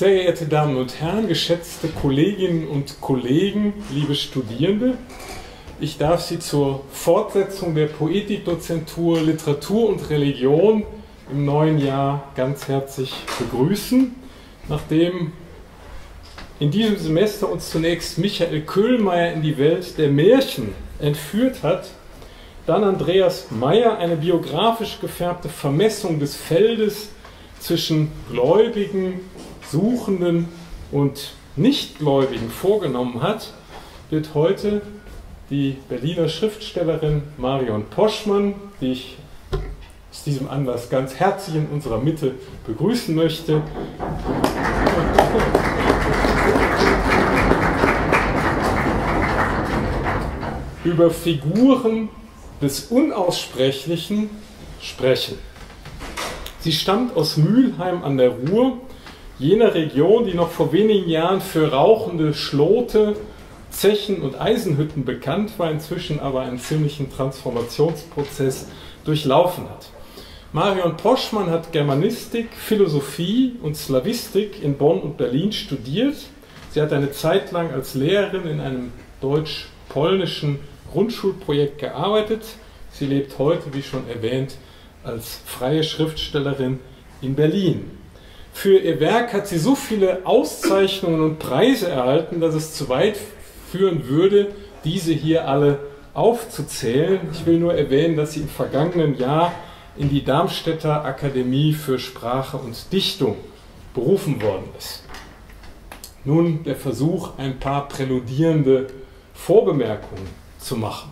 Sehr geehrte Damen und Herren, geschätzte Kolleginnen und Kollegen, liebe Studierende, ich darf Sie zur Fortsetzung der Poetikdozentur Literatur und Religion im neuen Jahr ganz herzlich begrüßen. Nachdem in diesem Semester uns zunächst Michael Köhlmeier in die Welt der Märchen entführt hat, dann Andreas Meier eine biografisch gefärbte Vermessung des Feldes zwischen Gläubigen, Suchenden und Nichtgläubigen vorgenommen hat, wird heute die Berliner Schriftstellerin Marion Poschmann, die ich aus diesem Anlass ganz herzlich in unserer Mitte begrüßen möchte, über Figuren des Unaussprechlichen sprechen. Sie stammt aus Mülheim an der Ruhr, jener Region, die noch vor wenigen Jahren für rauchende Schlote, Zechen und Eisenhütten bekannt war, inzwischen aber einen ziemlichen Transformationsprozess durchlaufen hat. Marion Poschmann hat Germanistik, Philosophie und Slawistik in Bonn und Berlin studiert. Sie hat eine Zeit lang als Lehrerin in einem deutsch-polnischen Grundschulprojekt gearbeitet. Sie lebt heute, wie schon erwähnt, als freie Schriftstellerin in Berlin. Für ihr Werk hat sie so viele Auszeichnungen und Preise erhalten, dass es zu weit führen würde, diese hier alle aufzuzählen. Ich will nur erwähnen, dass sie im vergangenen Jahr in die Darmstädter Akademie für Sprache und Dichtung berufen worden ist. Nun der Versuch, ein paar präludierende Vorbemerkungen zu machen.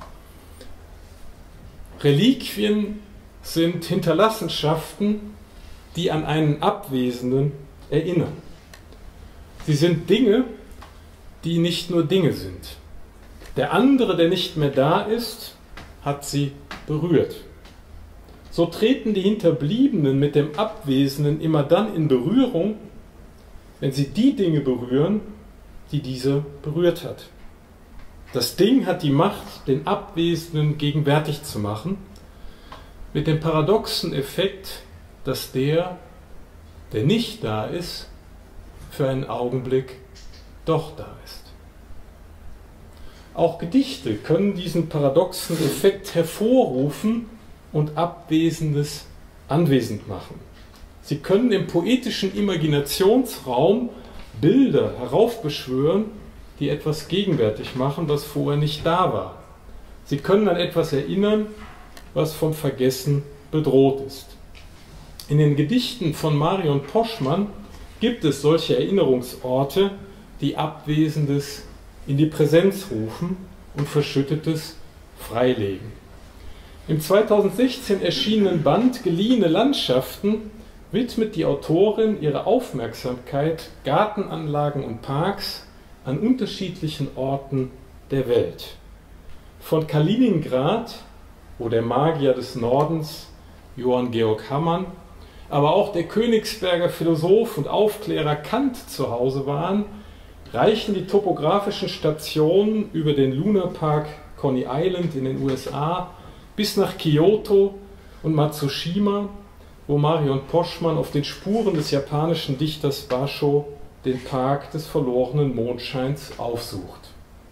Reliquien sind Hinterlassenschaften, die an einen Abwesenden erinnern. Sie sind Dinge, die nicht nur Dinge sind. Der andere, der nicht mehr da ist, hat sie berührt. So treten die Hinterbliebenen mit dem Abwesenden immer dann in Berührung, wenn sie die Dinge berühren, die dieser berührt hat. Das Ding hat die Macht, den Abwesenden gegenwärtig zu machen, mit dem paradoxen Effekt, dass der nicht da ist, für einen Augenblick doch da ist. Auch Gedichte können diesen paradoxen Effekt hervorrufen und Abwesendes anwesend machen. Sie können im poetischen Imaginationsraum Bilder heraufbeschwören, die etwas gegenwärtig machen, was vorher nicht da war. Sie können an etwas erinnern, was vom Vergessen bedroht ist. In den Gedichten von Marion Poschmann gibt es solche Erinnerungsorte, die Abwesendes in die Präsenz rufen und Verschüttetes freilegen. Im 2016 erschienenen Band Geliehene Landschaften widmet die Autorin ihre Aufmerksamkeit Gartenanlagen und Parks an unterschiedlichen Orten der Welt. Von Kaliningrad, wo der Magier des Nordens, Johann Georg Hamann, aber auch der Königsberger Philosoph und Aufklärer Kant zu Hause waren, reichen die topografischen Stationen über den Lunarpark Coney Island in den USA bis nach Kyoto und Matsushima, wo Marion Poschmann auf den Spuren des japanischen Dichters Basho den Park des verlorenen Mondscheins aufsucht.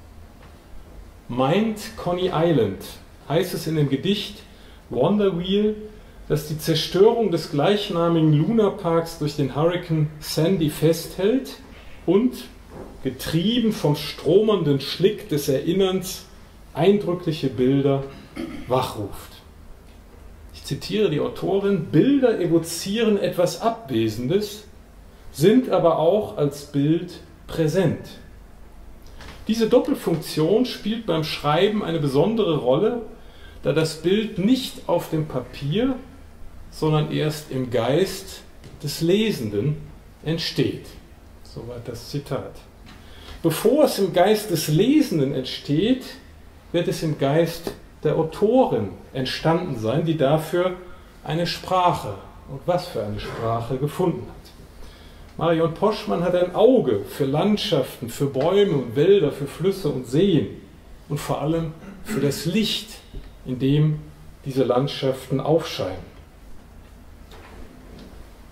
Meint Coney Island heißt es in dem Gedicht Wonder Wheel, das die Zerstörung des gleichnamigen Lunarparks durch den Hurrikan Sandy festhält und, getrieben vom stromenden Schlick des Erinnerns, eindrückliche Bilder wachruft. Ich zitiere die Autorin: Bilder evozieren etwas Abwesendes, sind aber auch als Bild präsent. Diese Doppelfunktion spielt beim Schreiben eine besondere Rolle, da das Bild nicht auf dem Papier, sondern erst im Geist des Lesenden entsteht. Soweit das Zitat. Bevor es im Geist des Lesenden entsteht, wird es im Geist der Autorin entstanden sein, die dafür eine Sprache, und was für eine Sprache, gefunden hat. Marion Poschmann hat ein Auge für Landschaften, für Bäume und Wälder, für Flüsse und Seen und vor allem für das Licht, in dem diese Landschaften aufscheinen.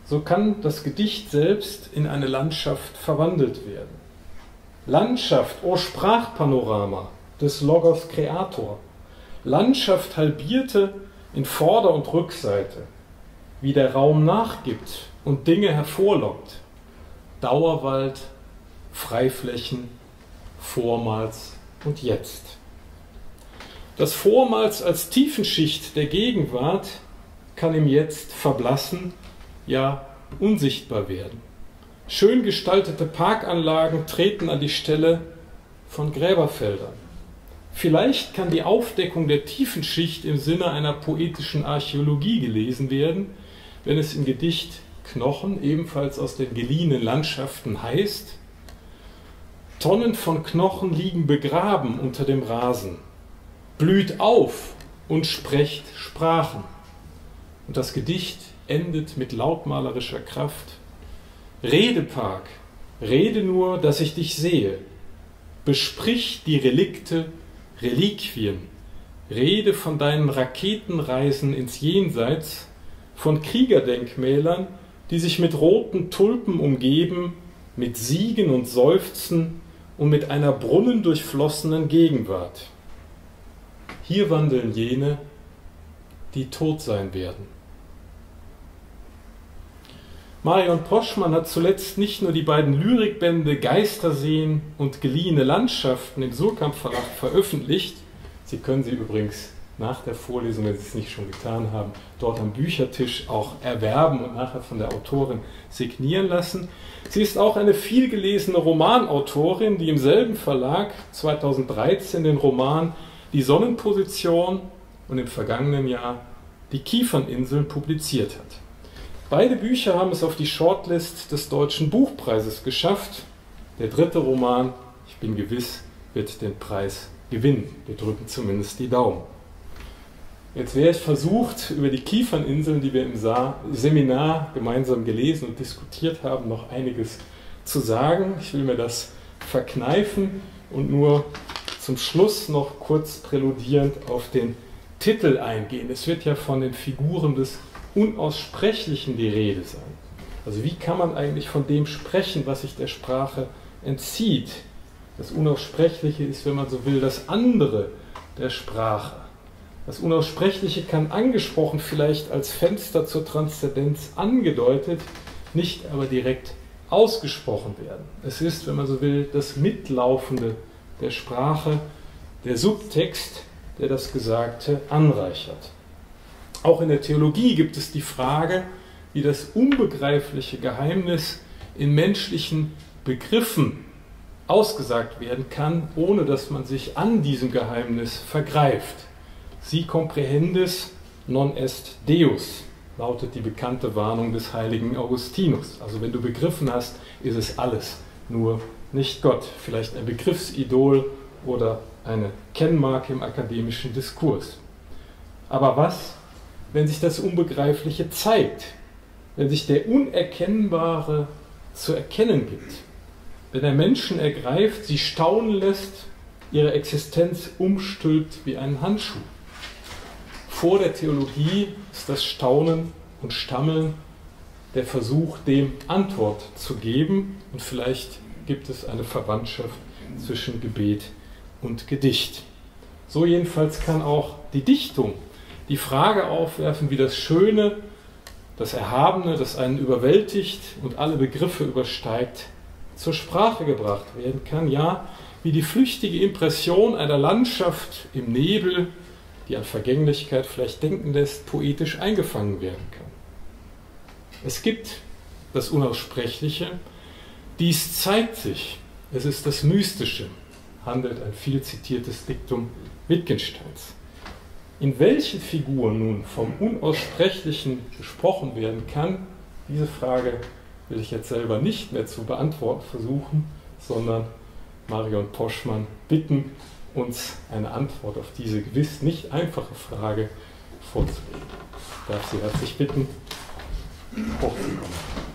so kann das Gedicht selbst in eine Landschaft verwandelt werden. Landschaft, o Sprachpanorama des Logos Kreator. Landschaft halbierte in Vorder- und Rückseite, wie der Raum nachgibt und Dinge hervorlockt. Dauerwald, Freiflächen, vormals und jetzt. Das Vormals als Tiefenschicht der Gegenwart kann im Jetzt verblassen, ja unsichtbar werden. Schön gestaltete Parkanlagen treten an die Stelle von Gräberfeldern. Vielleicht kann die Aufdeckung der Tiefenschicht im Sinne einer poetischen Archäologie gelesen werden, wenn es im Gedicht Knochen, ebenfalls aus den geliehenen Landschaften, heißt: Tonnen von Knochen liegen begraben unter dem Rasen. Blüht auf und sprecht Sprachen. Und das Gedicht endet mit lautmalerischer Kraft. Redepark, rede nur, dass ich dich sehe. Besprich die Relikte, Reliquien. Rede von deinen Raketenreisen ins Jenseits, von Kriegerdenkmälern, die sich mit roten Tulpen umgeben, mit Siegen und Seufzen und mit einer brunnendurchflossenen Gegenwart. Hier wandeln jene, die tot sein werden. Marion Poschmann hat zuletzt nicht nur die beiden Lyrikbände Geisterseen und Geliehene Landschaften im Surkamp Verlag veröffentlicht. Sie können sie übrigens nach der Vorlesung, wenn Sie es nicht schon getan haben, dort am Büchertisch auch erwerben und nachher von der Autorin signieren lassen. Sie ist auch eine vielgelesene Romanautorin, die im selben Verlag 2013 den Roman Die Sonnenposition und im vergangenen Jahr Die Kieferninseln publiziert hat. Beide Bücher haben es auf die Shortlist des Deutschen Buchpreises geschafft. Der dritte Roman, ich bin gewiss, wird den Preis gewinnen. Wir drücken zumindest die Daumen. Jetzt wäre ich versucht, über die Kieferninseln, die wir im Seminar gemeinsam gelesen und diskutiert haben, noch einiges zu sagen. Ich will mir das verkneifen und nur zum Schluss noch kurz präludierend auf den Titel eingehen. Es wird ja von den Figuren des Unaussprechlichen die Rede sein. Also wie kann man eigentlich von dem sprechen, was sich der Sprache entzieht? Das Unaussprechliche ist, wenn man so will, das andere der Sprache. Das Unaussprechliche kann angesprochen, vielleicht als Fenster zur Transzendenz angedeutet, nicht aber direkt ausgesprochen werden. Es ist, wenn man so will, das Mitlaufende der Sprache, der Subtext, der das Gesagte anreichert. Auch in der Theologie gibt es die Frage, wie das unbegreifliche Geheimnis in menschlichen Begriffen ausgesagt werden kann, ohne dass man sich an diesem Geheimnis vergreift. Si comprehendis non est Deus, lautet die bekannte Warnung des heiligen Augustinus. Also wenn du begriffen hast, ist es alles, nur nicht Gott. Vielleicht ein Begriffsidol oder eine Kennmarke im akademischen Diskurs. Aber was, wenn sich das Unbegreifliche zeigt, wenn sich der Unerkennbare zu erkennen gibt, wenn er Menschen ergreift, sie staunen lässt, ihre Existenz umstülpt wie einen Handschuh? Vor der Theologie ist das Staunen und Stammeln der Versuch, dem Antwort zu geben, und vielleicht gibt es eine Verwandtschaft zwischen Gebet und Gedicht. So jedenfalls kann auch die Dichtung die Frage aufwerfen, wie das Schöne, das Erhabene, das einen überwältigt und alle Begriffe übersteigt, zur Sprache gebracht werden kann. Ja, wie die flüchtige Impression einer Landschaft im Nebel, die an Vergänglichkeit vielleicht denken lässt, poetisch eingefangen werden kann. Es gibt das Unaussprechliche, dies zeigt sich, es ist das Mystische, handelt ein viel zitiertes Diktum Wittgensteins. In welchen Figuren nun vom Unaussprechlichen gesprochen werden kann, diese Frage will ich jetzt selber nicht mehr zu beantworten versuchen, sondern Marion Poschmann bitten, uns eine Antwort auf diese gewiss nicht einfache Frage vorzulegen. Ich darf Sie herzlich bitten, hochzukommen.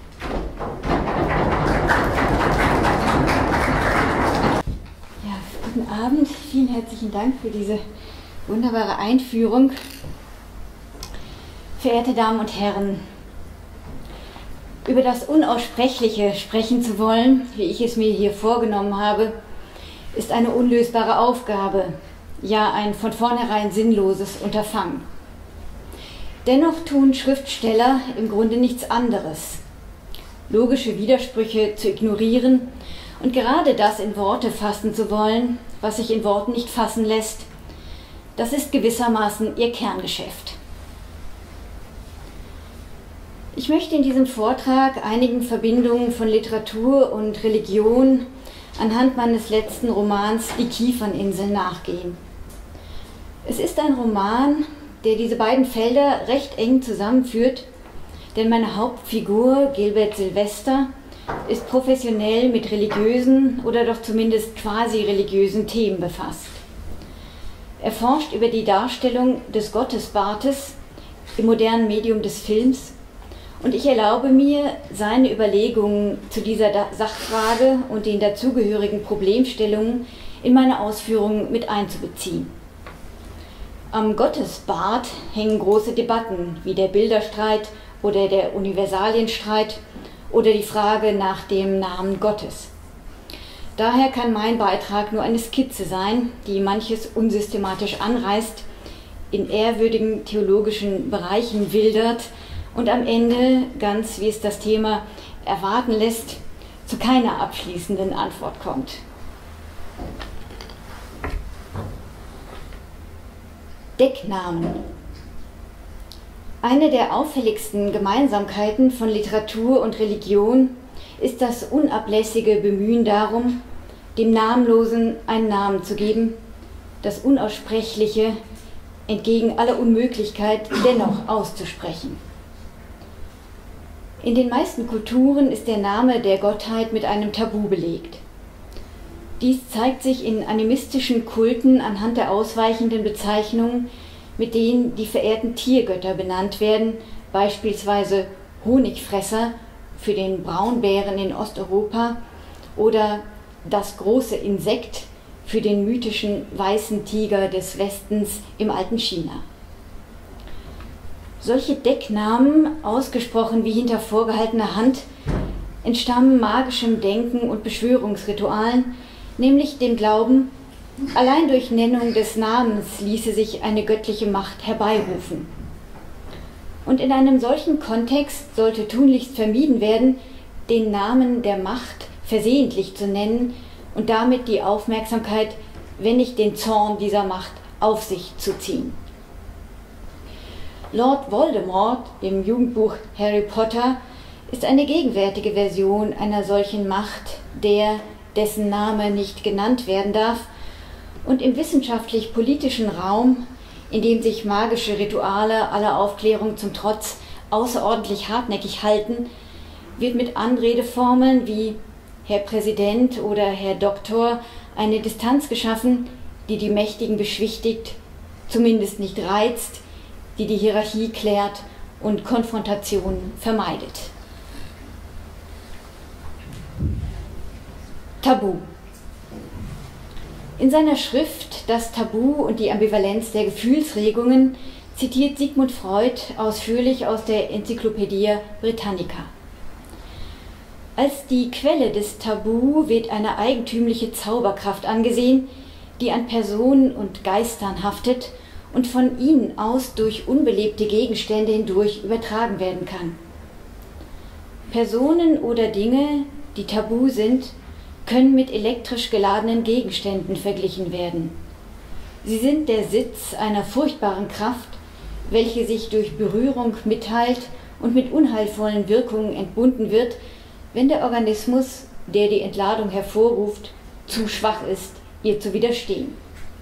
Ja, guten Abend. Vielen herzlichen Dank für diese wunderbare Einführung. Verehrte Damen und Herren, Über das Unaussprechliche sprechen zu wollen, wie ich es mir hier vorgenommen habe, ist eine unlösbare Aufgabe, ja ein von vornherein sinnloses Unterfangen. Dennoch tun Schriftsteller im Grunde nichts anderes, logische Widersprüche zu ignorieren und gerade das in Worte fassen zu wollen, was sich in Worten nicht fassen lässt. Das ist gewissermaßen ihr Kerngeschäft. Ich möchte in diesem Vortrag einigen Verbindungen von Literatur und Religion anhand meines letzten Romans Die Kieferninsel nachgehen. Es ist ein Roman, der diese beiden Felder recht eng zusammenführt, denn meine Hauptfigur, Gilbert Sylvester, ist professionell mit religiösen oder doch zumindest quasi religiösen Themen befasst. Er forscht über die Darstellung des Gottesbartes im modernen Medium des Films und ich erlaube mir, seine Überlegungen zu dieser Sachfrage und den dazugehörigen Problemstellungen in meine Ausführungen mit einzubeziehen. Am Gottesbart hängen große Debatten wie der Bilderstreit oder der Universalienstreit oder die Frage nach dem Namen Gottes. Daher kann mein Beitrag nur eine Skizze sein, die manches unsystematisch anreißt, in ehrwürdigen theologischen Bereichen wildert und am Ende, ganz wie es das Thema erwarten lässt, zu keiner abschließenden Antwort kommt. Decknamen. Eine der auffälligsten Gemeinsamkeiten von Literatur und Religion ist das unablässige Bemühen darum, dem Namenlosen einen Namen zu geben, das Unaussprechliche entgegen aller Unmöglichkeit dennoch auszusprechen. In den meisten Kulturen ist der Name der Gottheit mit einem Tabu belegt. Dies zeigt sich in animistischen Kulten anhand der ausweichenden Bezeichnungen, mit denen die verehrten Tiergötter benannt werden, beispielsweise Honigfresser für den Braunbären in Osteuropa oder das große Insekt für den mythischen weißen Tiger des Westens im alten China. Solche Decknamen, ausgesprochen wie hinter vorgehaltener Hand, entstammen magischem Denken und Beschwörungsritualen, nämlich dem Glauben, allein durch Nennung des Namens ließe sich eine göttliche Macht herbeirufen. Und in einem solchen Kontext sollte tunlichst vermieden werden, den Namen der Macht versehentlich zu nennen und damit die Aufmerksamkeit, wenn nicht den Zorn dieser Macht, auf sich zu ziehen. Lord Voldemort im Jugendbuch Harry Potter ist eine gegenwärtige Version einer solchen Macht, dessen Name nicht genannt werden darf, und im wissenschaftlich-politischen Raum, in dem sich magische Rituale aller Aufklärung zum Trotz außerordentlich hartnäckig halten, wird mit Anredeformeln wie Herr Präsident oder Herr Doktor eine Distanz geschaffen, die die Mächtigen beschwichtigt, zumindest nicht reizt, die die Hierarchie klärt und Konfrontationen vermeidet. Tabu. In seiner Schrift Das Tabu und die Ambivalenz der Gefühlsregungen zitiert Sigmund Freud ausführlich aus der Enzyklopädie Britannica. Als die Quelle des Tabu wird eine eigentümliche Zauberkraft angesehen, die an Personen und Geistern haftet und von ihnen aus durch unbelebte Gegenstände hindurch übertragen werden kann. Personen oder Dinge, die tabu sind, können mit elektrisch geladenen Gegenständen verglichen werden. Sie sind der Sitz einer furchtbaren Kraft, welche sich durch Berührung mitteilt und mit unheilvollen Wirkungen entbunden wird, wenn der Organismus, der die Entladung hervorruft, zu schwach ist, ihr zu widerstehen.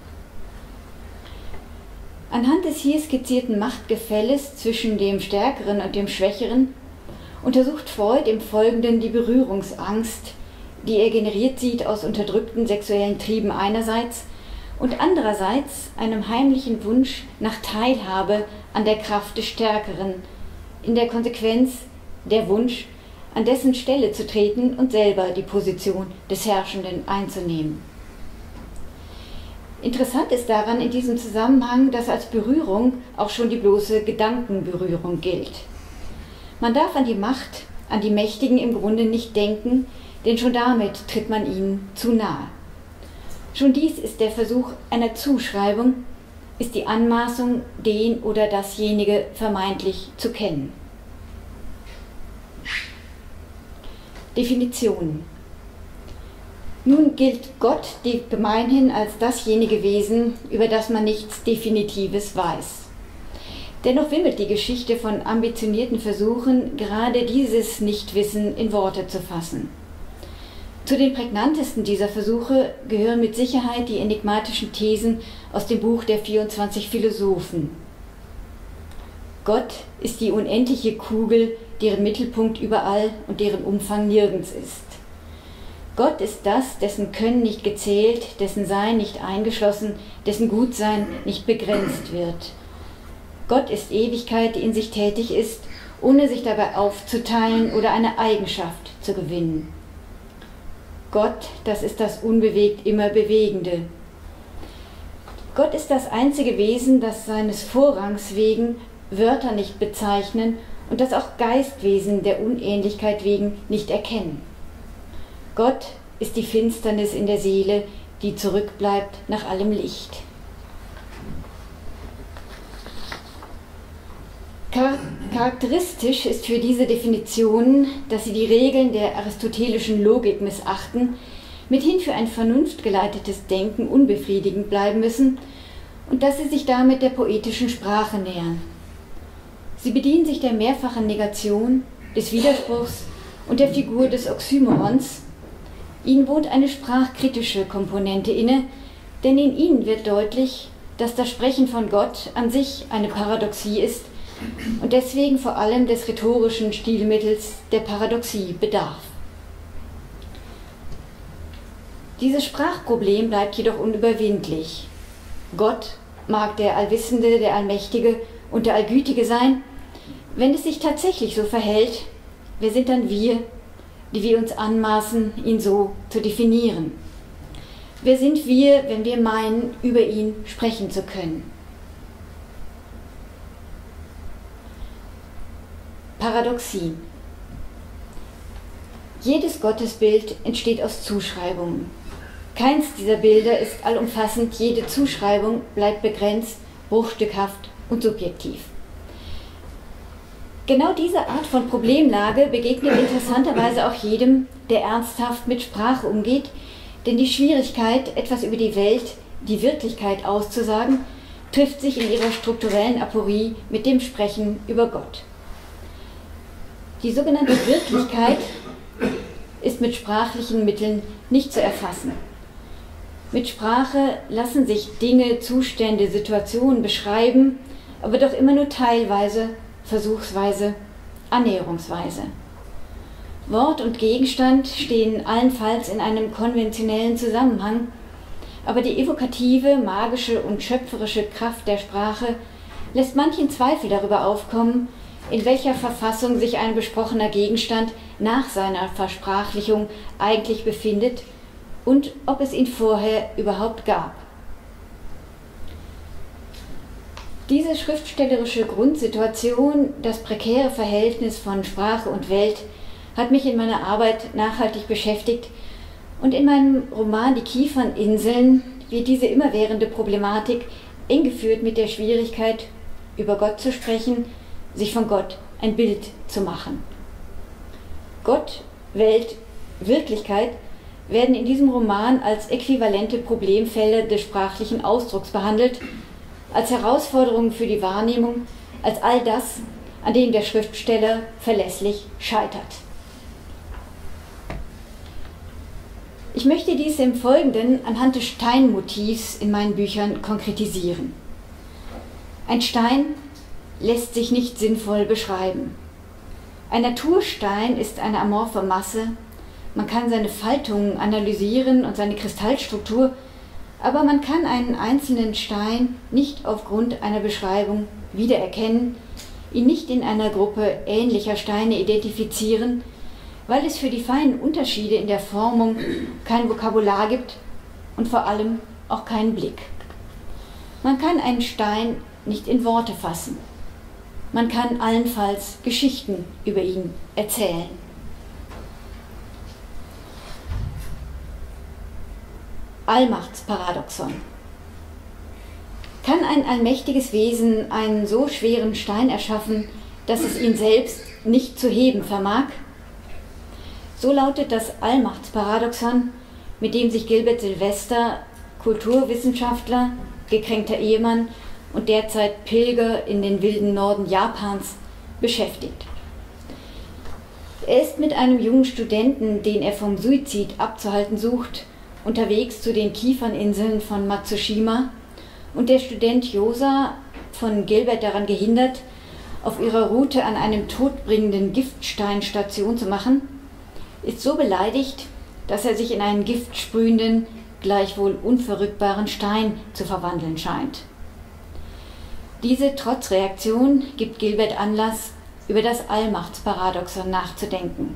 Anhand des hier skizzierten Machtgefälles zwischen dem Stärkeren und dem Schwächeren untersucht Freud im Folgenden die Berührungsangst, die er generiert sieht aus unterdrückten sexuellen Trieben einerseits und andererseits einem heimlichen Wunsch nach Teilhabe an der Kraft des Stärkeren, in der Konsequenz der Wunsch, an dessen Stelle zu treten und selber die Position des Herrschenden einzunehmen. Interessant ist daran in diesem Zusammenhang, dass als Berührung auch schon die bloße Gedankenberührung gilt. Man darf an die Macht an die Mächtigen im Grunde nicht denken, denn schon damit tritt man ihnen zu nahe. Schon dies ist der Versuch einer Zuschreibung, ist die Anmaßung, den oder dasjenige vermeintlich zu kennen. Definitionen. Nun gilt Gott gemeinhin als dasjenige Wesen, über das man nichts Definitives weiß. Dennoch wimmelt die Geschichte von ambitionierten Versuchen, gerade dieses Nichtwissen in Worte zu fassen. Zu den prägnantesten dieser Versuche gehören mit Sicherheit die enigmatischen Thesen aus dem Buch der 24 Philosophen. Gott ist die unendliche Kugel, deren Mittelpunkt überall und deren Umfang nirgends ist. Gott ist das, dessen Können nicht gezählt, dessen Sein nicht eingeschlossen, dessen Gutsein nicht begrenzt wird. Gott ist Ewigkeit, die in sich tätig ist, ohne sich dabei aufzuteilen oder eine Eigenschaft zu gewinnen. Gott, das ist das unbewegt immer Bewegende. Gott ist das einzige Wesen, das seines Vorrangs wegen Wörter nicht bezeichnen und das auch Geistwesen der Unähnlichkeit wegen nicht erkennen. Gott ist die Finsternis in der Seele, die zurückbleibt nach allem Licht. Charakteristisch ist für diese Definitionen, dass sie die Regeln der aristotelischen Logik missachten, mithin für ein vernunftgeleitetes Denken unbefriedigend bleiben müssen und dass sie sich damit der poetischen Sprache nähern. Sie bedienen sich der mehrfachen Negation, des Widerspruchs und der Figur des Oxymorons. Ihnen wohnt eine sprachkritische Komponente inne, denn in ihnen wird deutlich, dass das Sprechen von Gott an sich eine Paradoxie ist und deswegen vor allem des rhetorischen Stilmittels der Paradoxie bedarf. Dieses Sprachproblem bleibt jedoch unüberwindlich. Gott mag der Allwissende, der Allmächtige und der Allgütige sein. Wenn es sich tatsächlich so verhält, wer sind dann wir, die wir uns anmaßen, ihn so zu definieren? Wer sind wir, wenn wir meinen, über ihn sprechen zu können? Paradoxie. Jedes Gottesbild entsteht aus Zuschreibungen. Keins dieser Bilder ist allumfassend, jede Zuschreibung bleibt begrenzt, bruchstückhaft und subjektiv. Genau diese Art von Problemlage begegnet interessanterweise auch jedem, der ernsthaft mit Sprache umgeht, denn die Schwierigkeit, etwas über die Welt, die Wirklichkeit auszusagen, trifft sich in ihrer strukturellen Aporie mit dem Sprechen über Gott. Die sogenannte Wirklichkeit ist mit sprachlichen Mitteln nicht zu erfassen. Mit Sprache lassen sich Dinge, Zustände, Situationen beschreiben, aber doch immer nur teilweise, versuchsweise, annäherungsweise. Wort und Gegenstand stehen allenfalls in einem konventionellen Zusammenhang, aber die evokative, magische und schöpferische Kraft der Sprache lässt manchen Zweifel darüber aufkommen, in welcher Verfassung sich ein besprochener Gegenstand nach seiner Versprachlichung eigentlich befindet und ob es ihn vorher überhaupt gab. Diese schriftstellerische Grundsituation, das prekäre Verhältnis von Sprache und Welt, hat mich in meiner Arbeit nachhaltig beschäftigt und in meinem Roman Die Kieferninseln wird diese immerwährende Problematik eng geführt mit der Schwierigkeit, über Gott zu sprechen, sich von Gott ein Bild zu machen. Gott, Welt, Wirklichkeit werden in diesem Roman als äquivalente Problemfälle des sprachlichen Ausdrucks behandelt, als Herausforderungen für die Wahrnehmung, als all das, an dem der Schriftsteller verlässlich scheitert. Ich möchte dies im Folgenden anhand des Steinmotivs in meinen Büchern konkretisieren. Ein Stein lässt sich nicht sinnvoll beschreiben. Ein Naturstein ist eine amorphe Masse, man kann seine Faltungen analysieren und seine Kristallstruktur, aber man kann einen einzelnen Stein nicht aufgrund einer Beschreibung wiedererkennen, ihn nicht in einer Gruppe ähnlicher Steine identifizieren, weil es für die feinen Unterschiede in der Formung kein Vokabular gibt und vor allem auch keinen Blick. Man kann einen Stein nicht in Worte fassen. Man kann allenfalls Geschichten über ihn erzählen. Allmachtsparadoxon. Kann ein allmächtiges Wesen einen so schweren Stein erschaffen, dass es ihn selbst nicht zu heben vermag? So lautet das Allmachtsparadoxon, mit dem sich Gilbert Silvester, Kulturwissenschaftler, gekränkter Ehemann und derzeit Pilger in den wilden Norden Japans, beschäftigt. Er ist mit einem jungen Studenten, den er vom Suizid abzuhalten sucht, unterwegs zu den Kieferninseln von Matsushima, und der Student Josa, von Gilbert daran gehindert, auf ihrer Route an einem todbringenden Giftstein Station zu machen, ist so beleidigt, dass er sich in einen giftsprühenden, gleichwohl unverrückbaren Stein zu verwandeln scheint. Diese Trotzreaktion gibt Gilbert Anlass, über das Allmachtsparadoxon nachzudenken.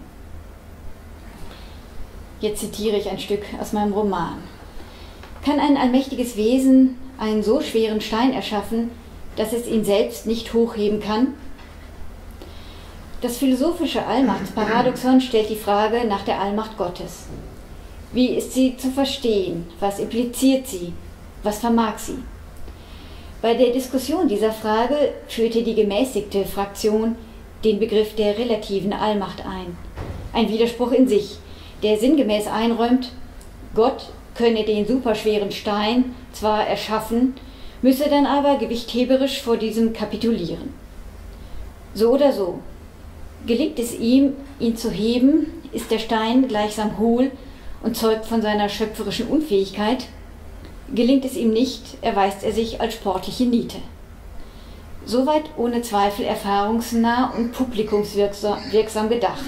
Jetzt zitiere ich ein Stück aus meinem Roman. Kann ein allmächtiges Wesen einen so schweren Stein erschaffen, dass es ihn selbst nicht hochheben kann? Das philosophische Allmachtsparadoxon stellt die Frage nach der Allmacht Gottes. Wie ist sie zu verstehen? Was impliziert sie? Was vermag sie? Bei der Diskussion dieser Frage führte die gemäßigte Fraktion den Begriff der relativen Allmacht ein. Ein Widerspruch in sich, der sinngemäß einräumt, Gott könne den superschweren Stein zwar erschaffen, müsse dann aber gewichtheberisch vor diesem kapitulieren. So oder so. Gelingt es ihm, ihn zu heben, ist der Stein gleichsam hohl und zeugt von seiner schöpferischen Unfähigkeit. Gelingt es ihm nicht, erweist er sich als sportliche Niete. Soweit ohne Zweifel erfahrungsnah und publikumswirksam gedacht.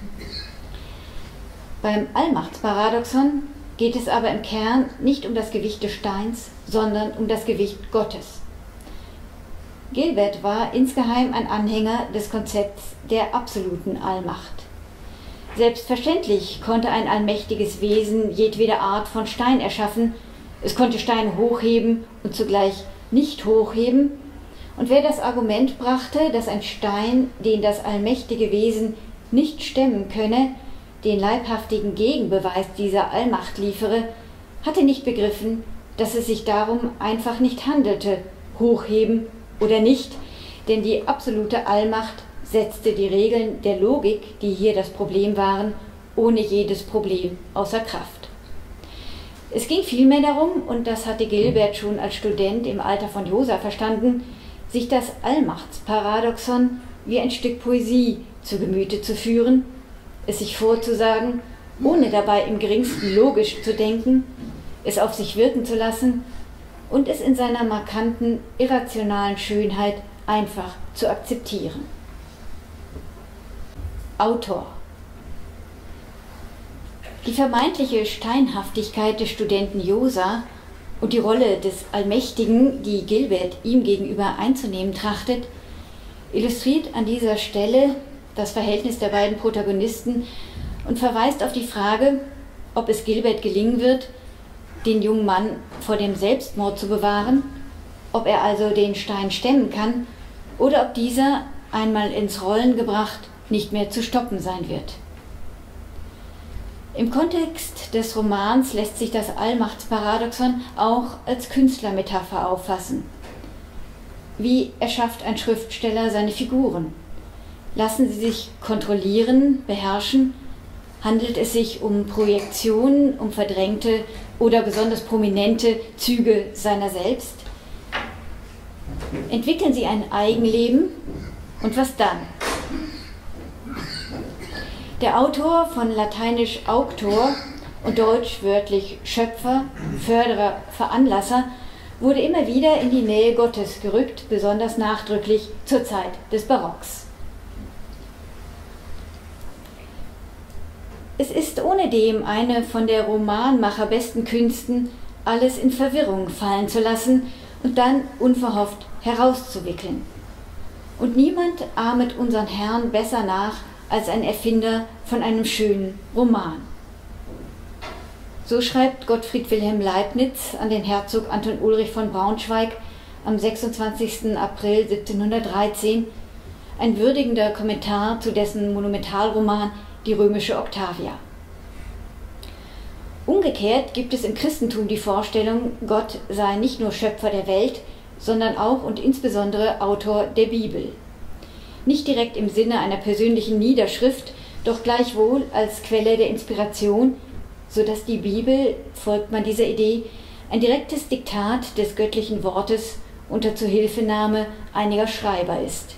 Beim Allmachtsparadoxon geht es aber im Kern nicht um das Gewicht des Steins, sondern um das Gewicht Gottes. Gilbert war insgeheim ein Anhänger des Konzepts der absoluten Allmacht. Selbstverständlich konnte ein allmächtiges Wesen jedwede Art von Stein erschaffen, es konnte Steine hochheben und zugleich nicht hochheben, und wer das Argument brachte, dass ein Stein, den das allmächtige Wesen nicht stemmen könne, den leibhaftigen Gegenbeweis dieser Allmacht liefere, hatte nicht begriffen, dass es sich darum einfach nicht handelte, hochheben oder nicht, denn die absolute Allmacht setzte die Regeln der Logik, die hier das Problem waren, ohne jedes Problem außer Kraft. Es ging vielmehr darum, und das hatte Gilbert schon als Student im Alter von Josa verstanden, sich das Allmachtsparadoxon wie ein Stück Poesie zu Gemüte zu führen, es sich vorzusagen, ohne dabei im geringsten logisch zu denken, es auf sich wirken zu lassen und es in seiner markanten, irrationalen Schönheit einfach zu akzeptieren. Autor. Die vermeintliche Steinhaftigkeit des Studenten Josa und die Rolle des Allmächtigen, die Gilbert ihm gegenüber einzunehmen trachtet, illustriert an dieser Stelle das Verhältnis der beiden Protagonisten und verweist auf die Frage, ob es Gilbert gelingen wird, den jungen Mann vor dem Selbstmord zu bewahren, ob er also den Stein stemmen kann oder ob dieser, einmal ins Rollen gebracht, nicht mehr zu stoppen sein wird. Im Kontext des Romans lässt sich das Allmachtsparadoxon auch als Künstlermetapher auffassen. Wie erschafft ein Schriftsteller seine Figuren? Lassen sie sich kontrollieren, beherrschen? Handelt es sich um Projektionen, um verdrängte oder besonders prominente Züge seiner selbst? Entwickeln sie ein Eigenleben? Und was dann? Der Autor, von lateinisch auctor und deutsch wörtlich Schöpfer, Förderer, Veranlasser, wurde immer wieder in die Nähe Gottes gerückt, besonders nachdrücklich zur Zeit des Barocks. Es ist ohnedem eine von der Romanmacher besten Künsten, alles in Verwirrung fallen zu lassen und dann unverhofft herauszuwickeln. Und niemand ahmet unseren Herrn besser nach als ein Erfinder von einem schönen Roman. So schreibt Gottfried Wilhelm Leibniz an den Herzog Anton Ulrich von Braunschweig am 26. April 1713, ein würdigender Kommentar zu dessen Monumentalroman Die römische Octavia. Umgekehrt gibt es im Christentum die Vorstellung, Gott sei nicht nur Schöpfer der Welt, sondern auch und insbesondere Autor der Bibel. Nicht direkt im Sinne einer persönlichen Niederschrift, doch gleichwohl als Quelle der Inspiration, sodass die Bibel, folgt man dieser Idee, ein direktes Diktat des göttlichen Wortes unter Zuhilfenahme einiger Schreiber ist.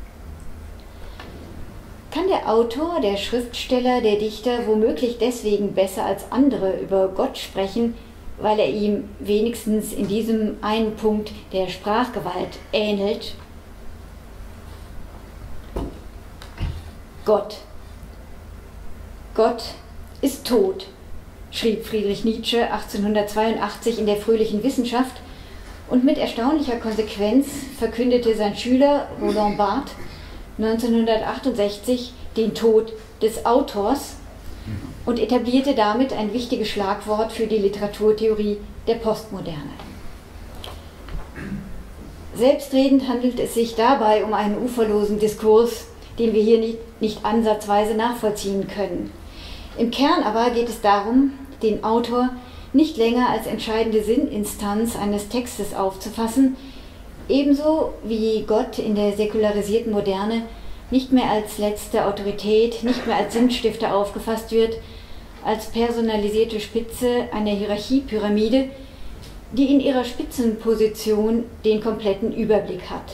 Kann der Autor, der Schriftsteller, der Dichter womöglich deswegen besser als andere über Gott sprechen, weil er ihm wenigstens in diesem einen Punkt der Sprachgewalt ähnelt? Gott. Gott ist tot, schrieb Friedrich Nietzsche 1882 in der Fröhlichen Wissenschaft, und mit erstaunlicher Konsequenz verkündete sein Schüler Roland Barthes 1968 den Tod des Autors und etablierte damit ein wichtiges Schlagwort für die Literaturtheorie der Postmoderne. Selbstredend handelt es sich dabei um einen uferlosen Diskurs, den wir hier nicht ansatzweise nachvollziehen können. Im Kern aber geht es darum, den Autor nicht länger als entscheidende Sinninstanz eines Textes aufzufassen, ebenso wie Gott in der säkularisierten Moderne nicht mehr als letzte Autorität, nicht mehr als Sinnstifter aufgefasst wird, als personalisierte Spitze einer Hierarchiepyramide, die in ihrer Spitzenposition den kompletten Überblick hat.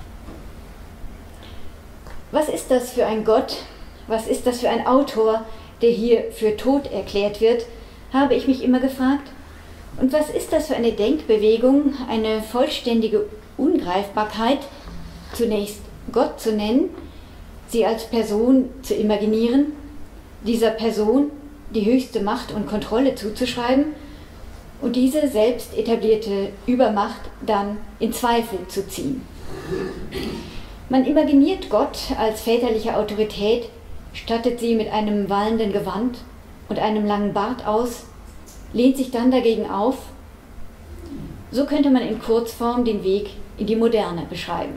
Was ist das für ein Gott, was ist das für ein Autor, der hier für tot erklärt wird, habe ich mich immer gefragt. Und was ist das für eine Denkbewegung, eine vollständige Ungreifbarkeit, zunächst Gott zu nennen, sie als Person zu imaginieren, dieser Person die höchste Macht und Kontrolle zuzuschreiben und diese selbst etablierte Übermacht dann in Zweifel zu ziehen. Man imaginiert Gott als väterliche Autorität, stattet sie mit einem wallenden Gewand und einem langen Bart aus, lehnt sich dann dagegen auf. So könnte man in Kurzform den Weg in die Moderne beschreiben.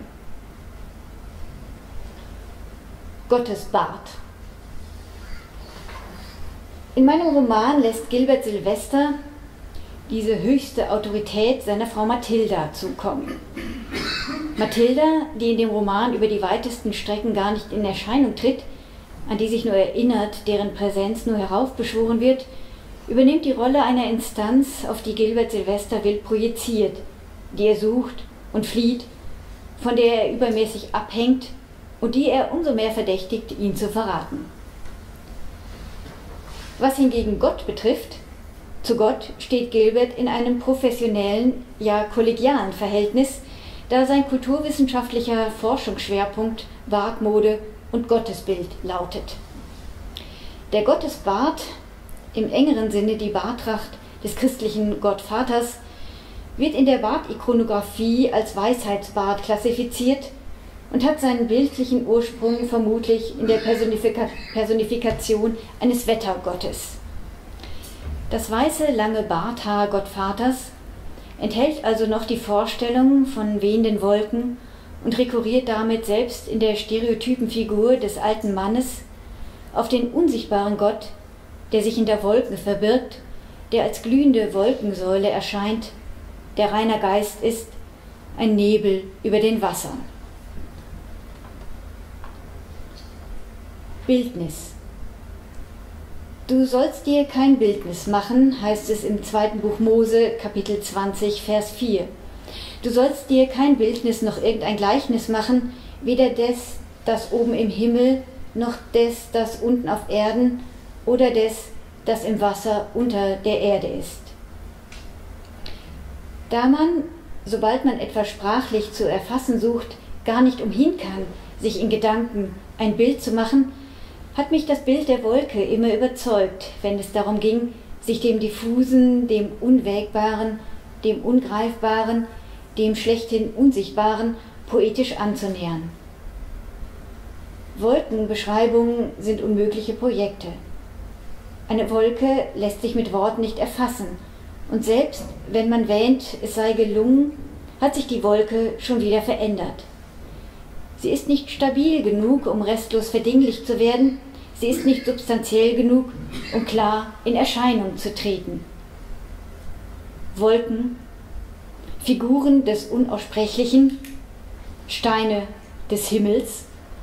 Gottes Bart. In meinem Roman lässt Gilbert Sylvester diese höchste Autorität seiner Frau Mathilda zukommen. Mathilda, die in dem Roman über die weitesten Strecken gar nicht in Erscheinung tritt, an die sich nur erinnert, deren Präsenz nur heraufbeschworen wird, übernimmt die Rolle einer Instanz, auf die Gilbert Sylvester wild projiziert, die er sucht und flieht, von der er übermäßig abhängt und die er umso mehr verdächtigt, ihn zu verraten. Was hingegen Gott betrifft, zu Gott steht Gilbert in einem professionellen, ja kollegialen Verhältnis, da sein kulturwissenschaftlicher Forschungsschwerpunkt Bartmode und Gottesbild lautet. Der Gottesbart, im engeren Sinne die Bartracht des christlichen Gottvaters, wird in der Bartikonographie als Weisheitsbart klassifiziert und hat seinen bildlichen Ursprung vermutlich in der Personifikation eines Wettergottes. Das weiße, lange Barthaar Gottvaters enthält also noch die Vorstellung von wehenden Wolken und rekurriert damit selbst in der stereotypen Figur des alten Mannes auf den unsichtbaren Gott, der sich hinter Wolken verbirgt, der als glühende Wolkensäule erscheint, der reiner Geist ist, ein Nebel über den Wassern. Bildnis. Du sollst dir kein Bildnis machen, heißt es im 2. Buch Mose, Kapitel 20, Vers 4. Du sollst dir kein Bildnis noch irgendein Gleichnis machen, weder des, das oben im Himmel, noch des, das unten auf Erden, oder des, das im Wasser unter der Erde ist. Da man, sobald man etwas sprachlich zu erfassen sucht, gar nicht umhin kann, sich in Gedanken ein Bild zu machen, hat mich das Bild der Wolke immer überzeugt, wenn es darum ging, sich dem Diffusen, dem Unwägbaren, dem Ungreifbaren, dem schlechthin Unsichtbaren poetisch anzunähern. Wolkenbeschreibungen sind unmögliche Projekte. Eine Wolke lässt sich mit Worten nicht erfassen, und selbst wenn man wähnt, es sei gelungen, hat sich die Wolke schon wieder verändert. Sie ist nicht stabil genug, um restlos verdinglich zu werden, sie ist nicht substanziell genug, um klar in Erscheinung zu treten. Wolken, Figuren des Unaussprechlichen, Steine des Himmels.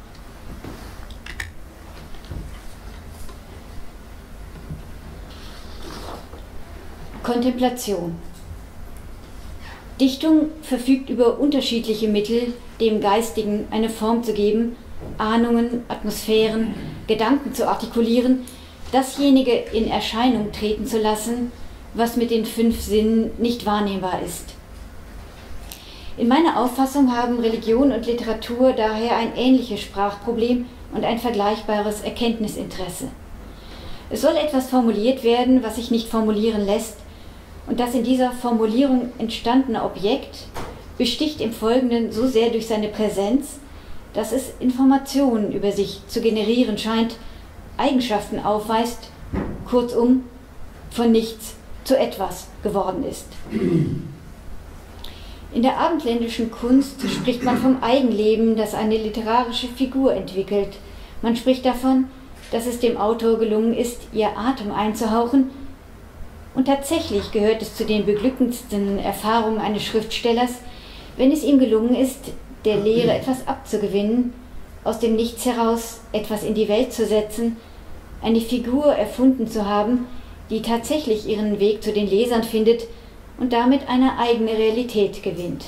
Kontemplation. Dichtung verfügt über unterschiedliche Mittel, dem Geistigen eine Form zu geben, Ahnungen, Atmosphären, Gedanken zu artikulieren, dasjenige in Erscheinung treten zu lassen, was mit den 5 Sinnen nicht wahrnehmbar ist. In meiner Auffassung haben Religion und Literatur daher ein ähnliches Sprachproblem und ein vergleichbares Erkenntnisinteresse. Es soll etwas formuliert werden, was sich nicht formulieren lässt, und das in dieser Formulierung entstandene Objekt besticht im Folgenden so sehr durch seine Präsenz, dass es Informationen über sich zu generieren scheint, Eigenschaften aufweist, kurzum von nichts zu etwas geworden ist. In der abendländischen Kunst spricht man vom Eigenleben, das eine literarische Figur entwickelt. Man spricht davon, dass es dem Autor gelungen ist, ihr Atem einzuhauchen, und tatsächlich gehört es zu den beglückendsten Erfahrungen eines Schriftstellers, wenn es ihm gelungen ist, der Lehre etwas abzugewinnen, aus dem Nichts heraus etwas in die Welt zu setzen, eine Figur erfunden zu haben, die tatsächlich ihren Weg zu den Lesern findet und damit eine eigene Realität gewinnt.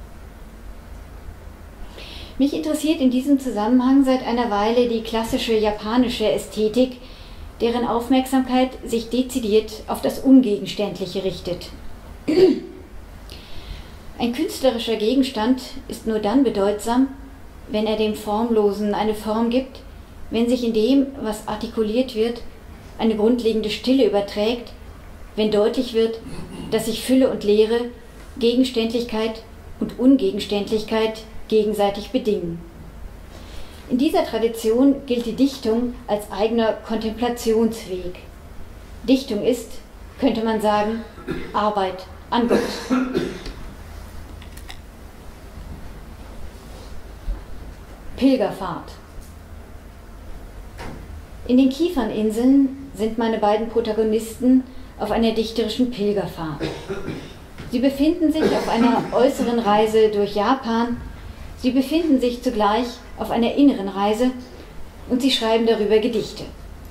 Mich interessiert in diesem Zusammenhang seit einer Weile die klassische japanische Ästhetik, deren Aufmerksamkeit sich dezidiert auf das Ungegenständliche richtet. Ein künstlerischer Gegenstand ist nur dann bedeutsam, wenn er dem Formlosen eine Form gibt, wenn sich in dem, was artikuliert wird, eine grundlegende Stille überträgt, wenn deutlich wird, dass sich Fülle und Leere, Gegenständlichkeit und Ungegenständlichkeit gegenseitig bedingen. In dieser Tradition gilt die Dichtung als eigener Kontemplationsweg. Dichtung ist, könnte man sagen, Arbeit an Gott. Pilgerfahrt. In den Kieferninseln sind meine beiden Protagonisten auf einer dichterischen Pilgerfahrt. Sie befinden sich auf einer äußeren Reise durch Japan, sie befinden sich zugleich auf einer inneren Reise und sie schreiben darüber Gedichte.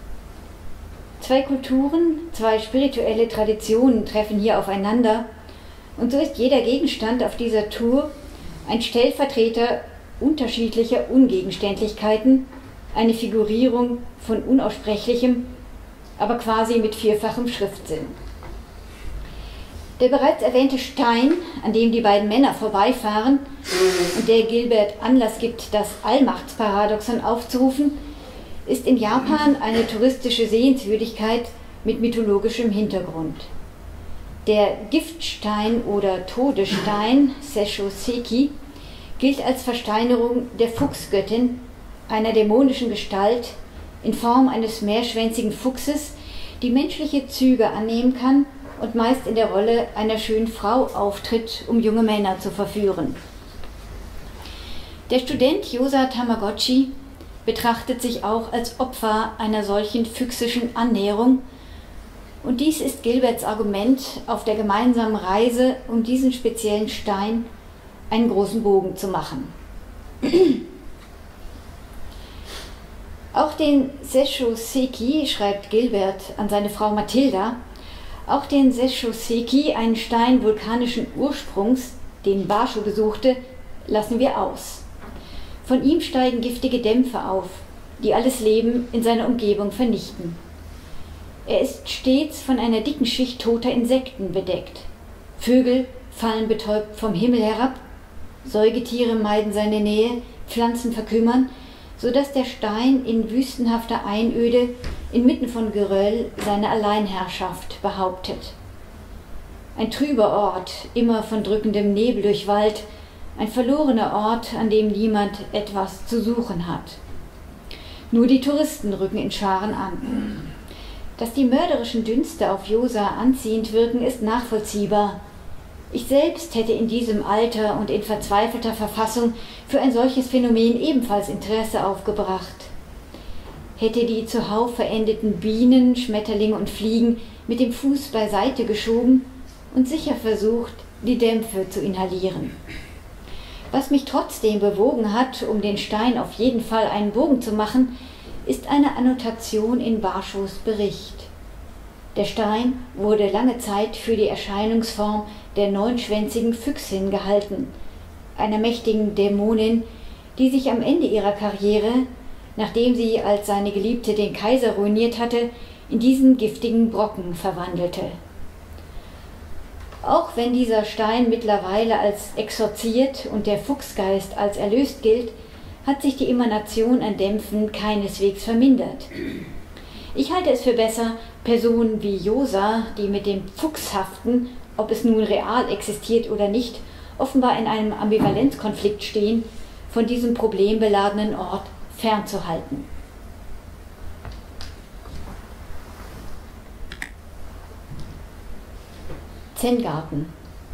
2 Kulturen, 2 spirituelle Traditionen treffen hier aufeinander und so ist jeder Gegenstand auf dieser Tour ein Stellvertreter unterschiedlicher Ungegenständlichkeiten, eine Figurierung von Unaussprechlichem, aber quasi mit 4-fachem Schriftsinn. Der bereits erwähnte Stein, an dem die beiden Männer vorbeifahren und der Gilbert Anlass gibt, das Allmachtsparadoxon aufzurufen, ist in Japan eine touristische Sehenswürdigkeit mit mythologischem Hintergrund. Der Giftstein oder Todesstein, Sessho-seki, gilt als Versteinerung der Fuchsgöttin, einer dämonischen Gestalt in Form eines mehrschwänzigen Fuchses, die menschliche Züge annehmen kann und meist in der Rolle einer schönen Frau auftritt, um junge Männer zu verführen. Der Student Yosa Tamagotchi betrachtet sich auch als Opfer einer solchen füchsischen Annäherung, und dies ist Gilberts Argument auf der gemeinsamen Reise, um diesen speziellen Stein einen großen Bogen zu machen. Auch den Sessho-seki, schreibt Gilbert an seine Frau Mathilda, auch den Sessho-seki, einen Stein vulkanischen Ursprungs, den Basho besuchte, lassen wir aus. Von ihm steigen giftige Dämpfe auf, die alles Leben in seiner Umgebung vernichten. Er ist stets von einer dicken Schicht toter Insekten bedeckt. Vögel fallen betäubt vom Himmel herab, Säugetiere meiden seine Nähe, Pflanzen verkümmern, so dass der Stein in wüstenhafter Einöde inmitten von Geröll seine Alleinherrschaft behauptet. Ein trüber Ort, immer von drückendem Nebel durchwallt, ein verlorener Ort, an dem niemand etwas zu suchen hat. Nur die Touristen rücken in Scharen an. Dass die mörderischen Dünste auf Yosa anziehend wirken, ist nachvollziehbar. Ich selbst hätte in diesem Alter und in verzweifelter Verfassung für ein solches Phänomen ebenfalls Interesse aufgebracht. hätte die zuhauf verendeten Bienen, Schmetterlinge und Fliegen mit dem Fuß beiseite geschoben und sicher versucht, die Dämpfe zu inhalieren. Was mich trotzdem bewogen hat, um den Stein auf jeden Fall einen Bogen zu machen, ist eine Annotation in Barschows Bericht. Der Stein wurde lange Zeit für die Erscheinungsform der neunschwänzigen Füchsin gehalten, einer mächtigen Dämonin, die sich am Ende ihrer Karriere, nachdem sie als seine Geliebte den Kaiser ruiniert hatte, in diesen giftigen Brocken verwandelte. Auch wenn dieser Stein mittlerweile als exorziert und der Fuchsgeist als erlöst gilt, hat sich die Emanation an Dämpfen keineswegs vermindert. Ich halte es für besser, Personen wie Josa, die mit dem Fuchshaften, ob es nun real existiert oder nicht, offenbar in einem Ambivalenzkonflikt stehen, von diesem problembeladenen Ort fernzuhalten. Zen-Garten.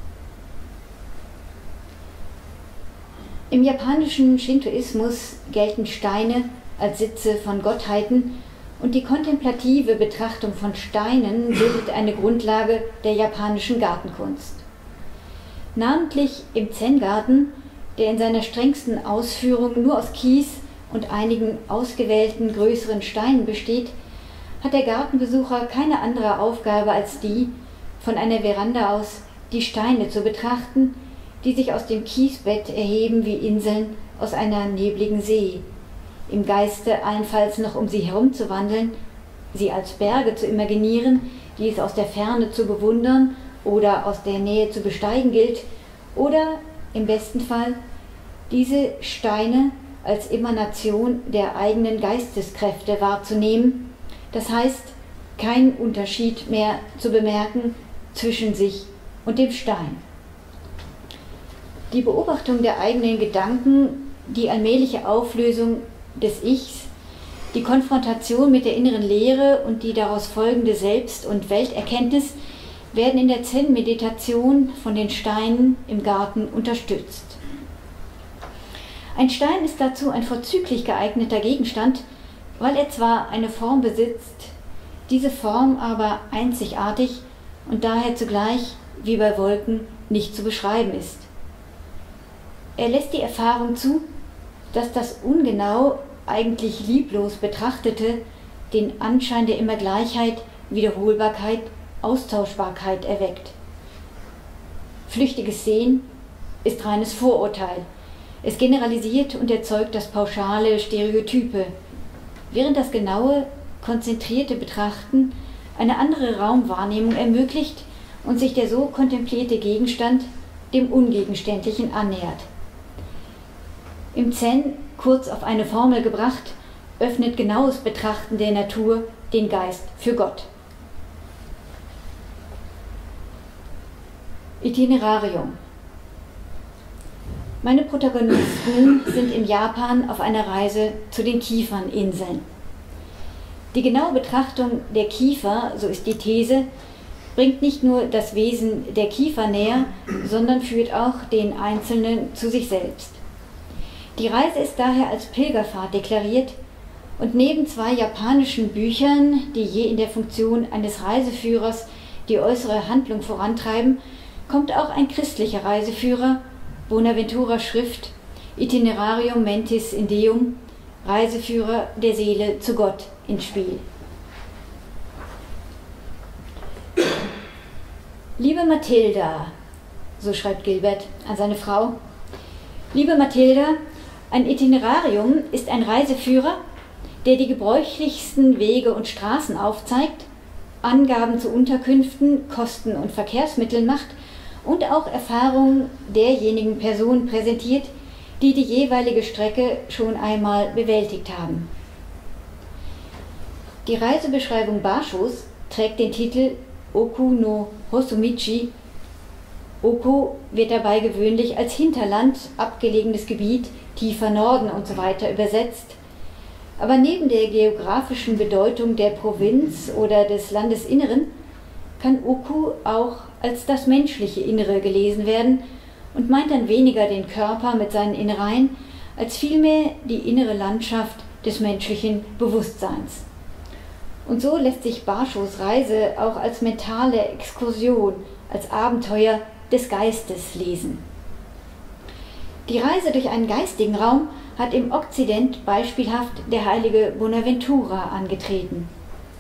Im japanischen Shintoismus gelten Steine als Sitze von Gottheiten und die kontemplative Betrachtung von Steinen bildet eine Grundlage der japanischen Gartenkunst. Namentlich im Zen-Garten, der in seiner strengsten Ausführung nur aus Kies und einigen ausgewählten größeren Steinen besteht, hat der Gartenbesucher keine andere Aufgabe als die, von einer Veranda aus die Steine zu betrachten, die sich aus dem Kiesbett erheben wie Inseln aus einer nebligen See, im Geiste allenfalls noch um sie herumzuwandeln, sie als Berge zu imaginieren, die es aus der Ferne zu bewundern oder aus der Nähe zu besteigen gilt, oder im besten Fall diese Steine als Emanation der eigenen Geisteskräfte wahrzunehmen, das heißt, keinen Unterschied mehr zu bemerken zwischen sich und dem Stein. Die Beobachtung der eigenen Gedanken, die allmähliche Auflösung des Ichs, die Konfrontation mit der inneren Leere und die daraus folgende Selbst- und Welterkenntnis werden in der Zen-Meditation von den Steinen im Garten unterstützt. Ein Stein ist dazu ein vorzüglich geeigneter Gegenstand, weil er zwar eine Form besitzt, diese Form aber einzigartig und daher zugleich, wie bei Wolken, nicht zu beschreiben ist. Er lässt die Erfahrung zu, dass das ungenau, eigentlich lieblos Betrachtete den Anschein der Immergleichheit, Wiederholbarkeit, Austauschbarkeit erweckt. Flüchtiges Sehen ist reines Vorurteil. Es generalisiert und erzeugt das pauschale Stereotype, während das genaue, konzentrierte Betrachten eine andere Raumwahrnehmung ermöglicht und sich der so kontemplierte Gegenstand dem Ungegenständlichen annähert. Im Zen, kurz auf eine Formel gebracht, öffnet genaues Betrachten der Natur den Geist für Gott. Itinerarium. Meine Protagonisten sind in Japan auf einer Reise zu den Kieferninseln. Die genaue Betrachtung der Kiefer, so ist die These, bringt nicht nur das Wesen der Kiefer näher, sondern führt auch den Einzelnen zu sich selbst. Die Reise ist daher als Pilgerfahrt deklariert und neben zwei japanischen Büchern, die je in der Funktion eines Reiseführers die äußere Handlung vorantreiben, kommt auch ein christlicher Reiseführer, Bonaventuras Schrift Itinerarium Mentis in Deum, Reiseführer der Seele zu Gott, ins Spiel. Liebe Mathilda, so schreibt Gilbert an seine Frau, liebe Mathilda, ein Itinerarium ist ein Reiseführer, der die gebräuchlichsten Wege und Straßen aufzeigt, Angaben zu Unterkünften, Kosten und Verkehrsmitteln macht und auch Erfahrungen derjenigen Personen präsentiert, die die jeweilige Strecke schon einmal bewältigt haben. Die Reisebeschreibung Barshos trägt den Titel Oku no Hosomichi. Oku wird dabei gewöhnlich als Hinterland, abgelegenes Gebiet, tiefer Norden usw. übersetzt. Aber neben der geografischen Bedeutung der Provinz oder des Landesinneren kann Oku auch als das menschliche Innere gelesen werden und meint dann weniger den Körper mit seinen Innereien, als vielmehr die innere Landschaft des menschlichen Bewusstseins. Und so lässt sich Baschows Reise auch als mentale Exkursion, als Abenteuer des Geistes lesen. Die Reise durch einen geistigen Raum hat im Okzident beispielhaft der heilige Bonaventura angetreten.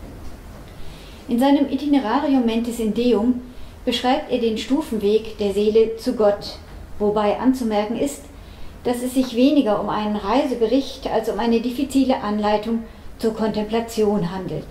In seinem Itinerarium Mentis in Deum beschreibt er den Stufenweg der Seele zu Gott, wobei anzumerken ist, dass es sich weniger um einen Reisebericht als um eine diffizile Anleitung zur Kontemplation handelt.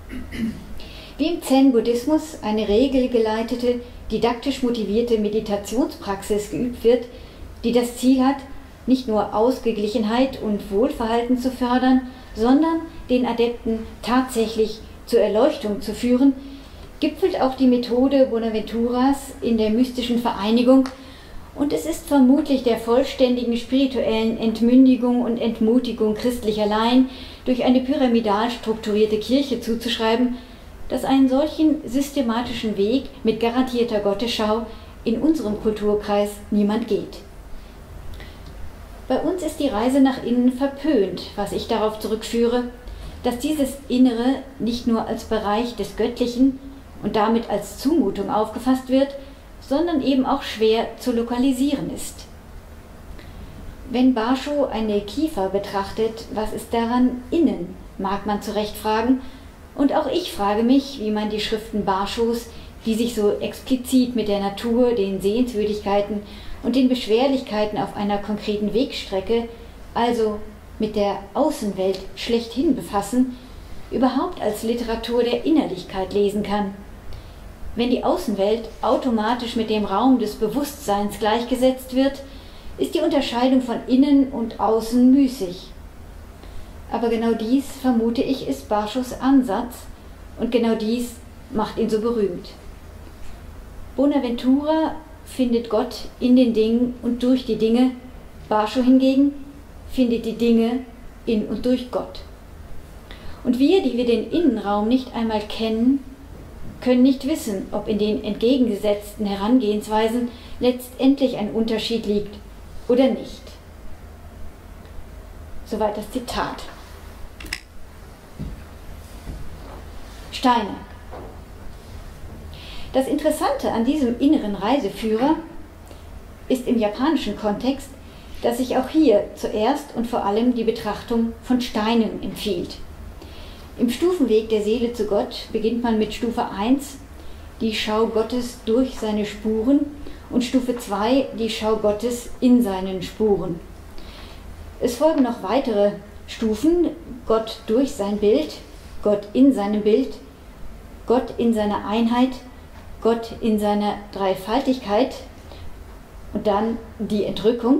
Wie im Zen-Buddhismus eine regelgeleitete, didaktisch motivierte Meditationspraxis geübt wird, die das Ziel hat, nicht nur Ausgeglichenheit und Wohlverhalten zu fördern, sondern den Adepten tatsächlich zur Erleuchtung zu führen, gipfelt auch die Methode Bonaventuras in der mystischen Vereinigung, und es ist vermutlich der vollständigen spirituellen Entmündigung und Entmutigung christlicher Laien durch eine pyramidal strukturierte Kirche zuzuschreiben, dass einen solchen systematischen Weg mit garantierter Gottesschau in unserem Kulturkreis niemand geht. Bei uns ist die Reise nach innen verpönt, was ich darauf zurückführe, dass dieses Innere nicht nur als Bereich des Göttlichen und damit als Zumutung aufgefasst wird, sondern eben auch schwer zu lokalisieren ist. Wenn Basho eine Kiefer betrachtet, was ist daran innen, mag man zu Recht fragen, und auch ich frage mich, wie man die Schriften Bashos, die sich so explizit mit der Natur, den Sehenswürdigkeiten und den Beschwerlichkeiten auf einer konkreten Wegstrecke, also mit der Außenwelt schlechthin befassen, überhaupt als Literatur der Innerlichkeit lesen kann. Wenn die Außenwelt automatisch mit dem Raum des Bewusstseins gleichgesetzt wird, ist die Unterscheidung von innen und außen müßig. Aber genau dies, vermute ich, ist Bashos Ansatz, und genau dies macht ihn so berühmt. Bonaventura findet Gott in den Dingen und durch die Dinge, Basho hingegen findet die Dinge in und durch Gott. Und wir, die wir den Innenraum nicht einmal kennen, können nicht wissen, ob in den entgegengesetzten Herangehensweisen letztendlich ein Unterschied liegt oder nicht. Soweit das Zitat. Steine. Das Interessante an diesem inneren Reiseführer ist im japanischen Kontext, dass sich auch hier zuerst und vor allem die Betrachtung von Steinen empfiehlt. Im Stufenweg der Seele zu Gott beginnt man mit Stufe 1, die Schau Gottes durch seine Spuren, und Stufe 2, die Schau Gottes in seinen Spuren. Es folgen noch weitere Stufen: Gott durch sein Bild, Gott in seinem Bild, Gott in seiner Einheit, Gott in seiner Dreifaltigkeit und dann die Entrückung.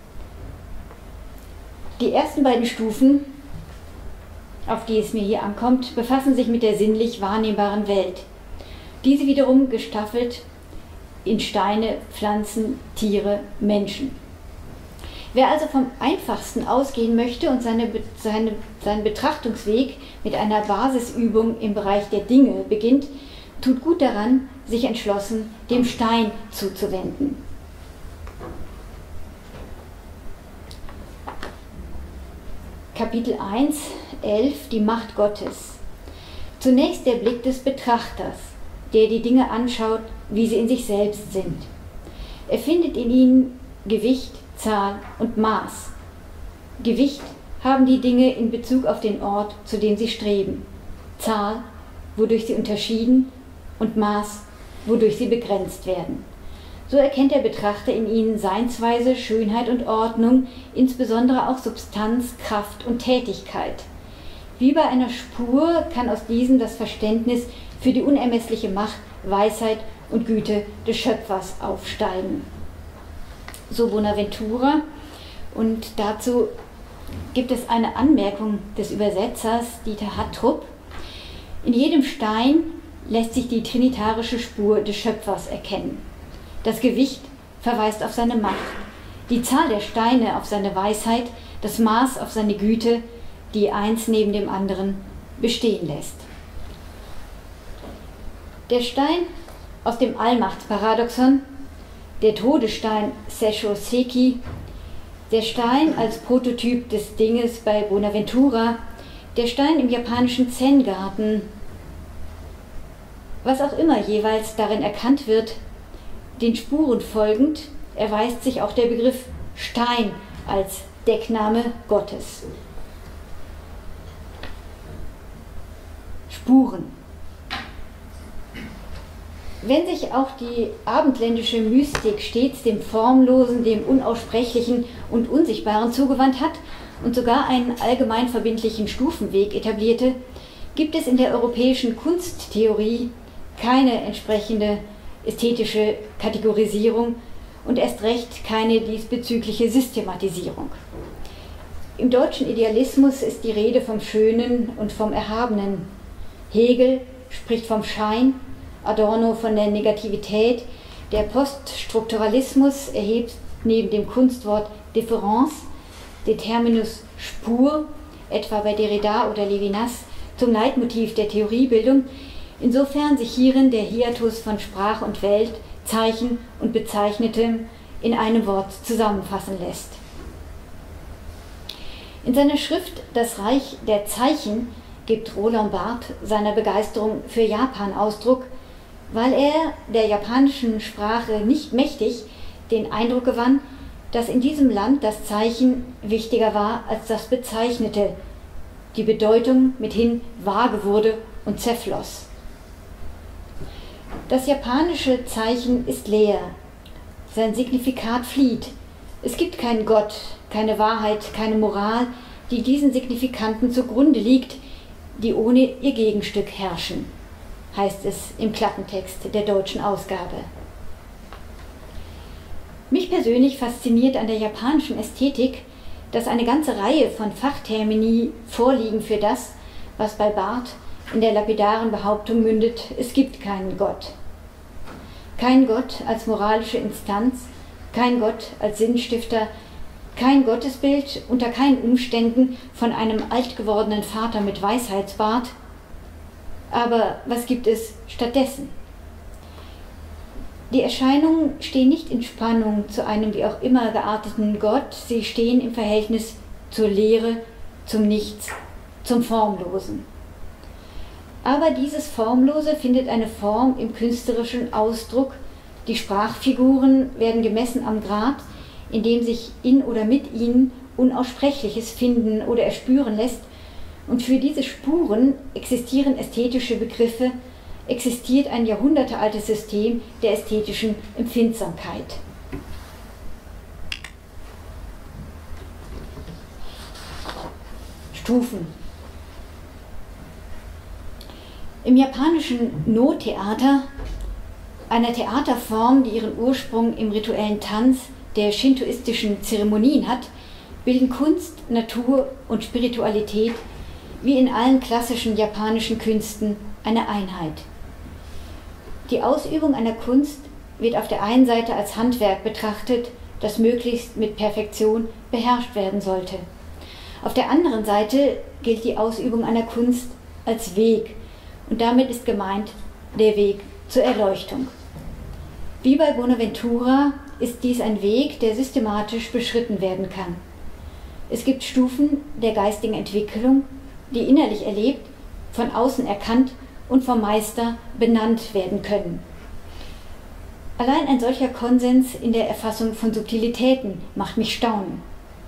Die ersten beiden Stufen, auf die es mir hier ankommt, befassen sich mit der sinnlich wahrnehmbaren Welt. Diese wiederum gestaffelt in Steine, Pflanzen, Tiere, Menschen. Wer also vom Einfachsten ausgehen möchte und seinen Betrachtungsweg mit einer Basisübung im Bereich der Dinge beginnt, tut gut daran, sich entschlossen dem Stein zuzuwenden. Kapitel 1, 11, die Macht Gottes. Zunächst der Blick des Betrachters, der die Dinge anschaut, wie sie in sich selbst sind. Er findet in ihnen Gewicht, Zahl und Maß. Gewicht haben die Dinge in Bezug auf den Ort, zu dem sie streben. Zahl, wodurch sie unterschieden, und Maß, wodurch sie begrenzt werden. So erkennt der Betrachter in ihnen Seinsweise, Schönheit und Ordnung, insbesondere auch Substanz, Kraft und Tätigkeit. Wie bei einer Spur kann aus diesem das Verständnis für die unermessliche Macht, Weisheit und Güte des Schöpfers aufsteigen. So Bonaventura, und dazu gibt es eine Anmerkung des Übersetzers Dieter Hattrup. In jedem Stein lässt sich die trinitarische Spur des Schöpfers erkennen. Das Gewicht verweist auf seine Macht, die Zahl der Steine auf seine Weisheit, das Maß auf seine Güte, die eins neben dem anderen bestehen lässt. Der Stein aus dem Allmachtsparadoxon, der Todesstein Seisho Seki, Der Stein als Prototyp des Dinges bei Bonaventura, der Stein im japanischen Zen-Garten, was auch immer jeweils darin erkannt wird, den Spuren folgend, erweist sich auch der Begriff Stein als Deckname Gottes. Spuren. Wenn sich auch die abendländische Mystik stets dem Formlosen, dem Unaussprechlichen und Unsichtbaren zugewandt hat und sogar einen allgemeinverbindlichen Stufenweg etablierte, gibt es in der europäischen Kunsttheorie keine entsprechende ästhetische Kategorisierung und erst recht keine diesbezügliche Systematisierung. Im deutschen Idealismus ist die Rede vom Schönen und vom Erhabenen. Hegel spricht vom Schein, Adorno von der Negativität, der Poststrukturalismus erhebt neben dem Kunstwort Difference den Terminus Spur, etwa bei Derrida oder Levinas, zum Leitmotiv der Theoriebildung, insofern sich hierin der Hiatus von Sprach und Welt, Zeichen und Bezeichnetem in einem Wort zusammenfassen lässt. In seiner Schrift Das Reich der Zeichen gibt Roland Barthes seiner Begeisterung für Japan Ausdruck, weil er, der japanischen Sprache nicht mächtig, den Eindruck gewann, dass in diesem Land das Zeichen wichtiger war als das Bezeichnete, die Bedeutung mithin vage wurde und zerfloss. Das japanische Zeichen ist leer, sein Signifikat flieht. Es gibt keinen Gott, keine Wahrheit, keine Moral, die diesen Signifikanten zugrunde liegt, die ohne ihr Gegenstück herrschen, heißt es im Klappentext der deutschen Ausgabe. Mich persönlich fasziniert an der japanischen Ästhetik, dass eine ganze Reihe von Fachtermini vorliegen für das, was bei Barthes in der lapidaren Behauptung mündet, es gibt keinen Gott. Kein Gott als moralische Instanz, kein Gott als Sinnstifter, kein Gottesbild, unter keinen Umständen von einem alt gewordenen Vater mit Weisheitsbart. Aber was gibt es stattdessen? Die Erscheinungen stehen nicht in Spannung zu einem wie auch immer gearteten Gott, sie stehen im Verhältnis zur Leere, zum Nichts, zum Formlosen. Aber dieses Formlose findet eine Form im künstlerischen Ausdruck, die Sprachfiguren werden gemessen am Grad, in dem sich in oder mit ihnen Unaussprechliches finden oder erspüren lässt, und für diese Spuren existieren ästhetische Begriffe, existiert ein jahrhundertealtes System der ästhetischen Empfindsamkeit. Stufen. Im japanischen No-Theater, einer Theaterform, die ihren Ursprung im rituellen Tanz der shintoistischen Zeremonien hat, bilden Kunst, Natur und Spiritualität wie in allen klassischen japanischen Künsten eine Einheit. Die Ausübung einer Kunst wird auf der einen Seite als Handwerk betrachtet, das möglichst mit Perfektion beherrscht werden sollte. Auf der anderen Seite gilt die Ausübung einer Kunst als Weg, und damit ist gemeint der Weg zur Erleuchtung. Wie bei Bonaventura ist dies ein Weg, der systematisch beschritten werden kann. Es gibt Stufen der geistigen Entwicklung, die innerlich erlebt, von außen erkannt und vom Meister benannt werden können. Allein ein solcher Konsens in der Erfassung von Subtilitäten macht mich staunen.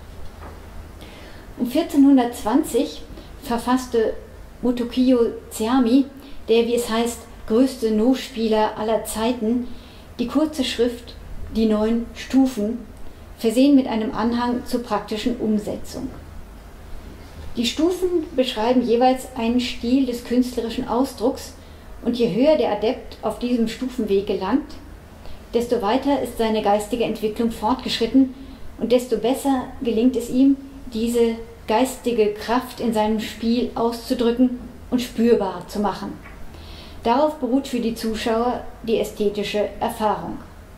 Um 1420 verfasste Motokiyo Tseami, der, wie es heißt, größte No-Spieler aller Zeiten, die kurze Schrift Die 9 Stufen, versehen mit einem Anhang zur praktischen Umsetzung. Die Stufen beschreiben jeweils einen Stil des künstlerischen Ausdrucks, und je höher der Adept auf diesem Stufenweg gelangt, desto weiter ist seine geistige Entwicklung fortgeschritten und desto besser gelingt es ihm, diese geistige Kraft in seinem Spiel auszudrücken und spürbar zu machen. Darauf beruht für die Zuschauer die ästhetische Erfahrung.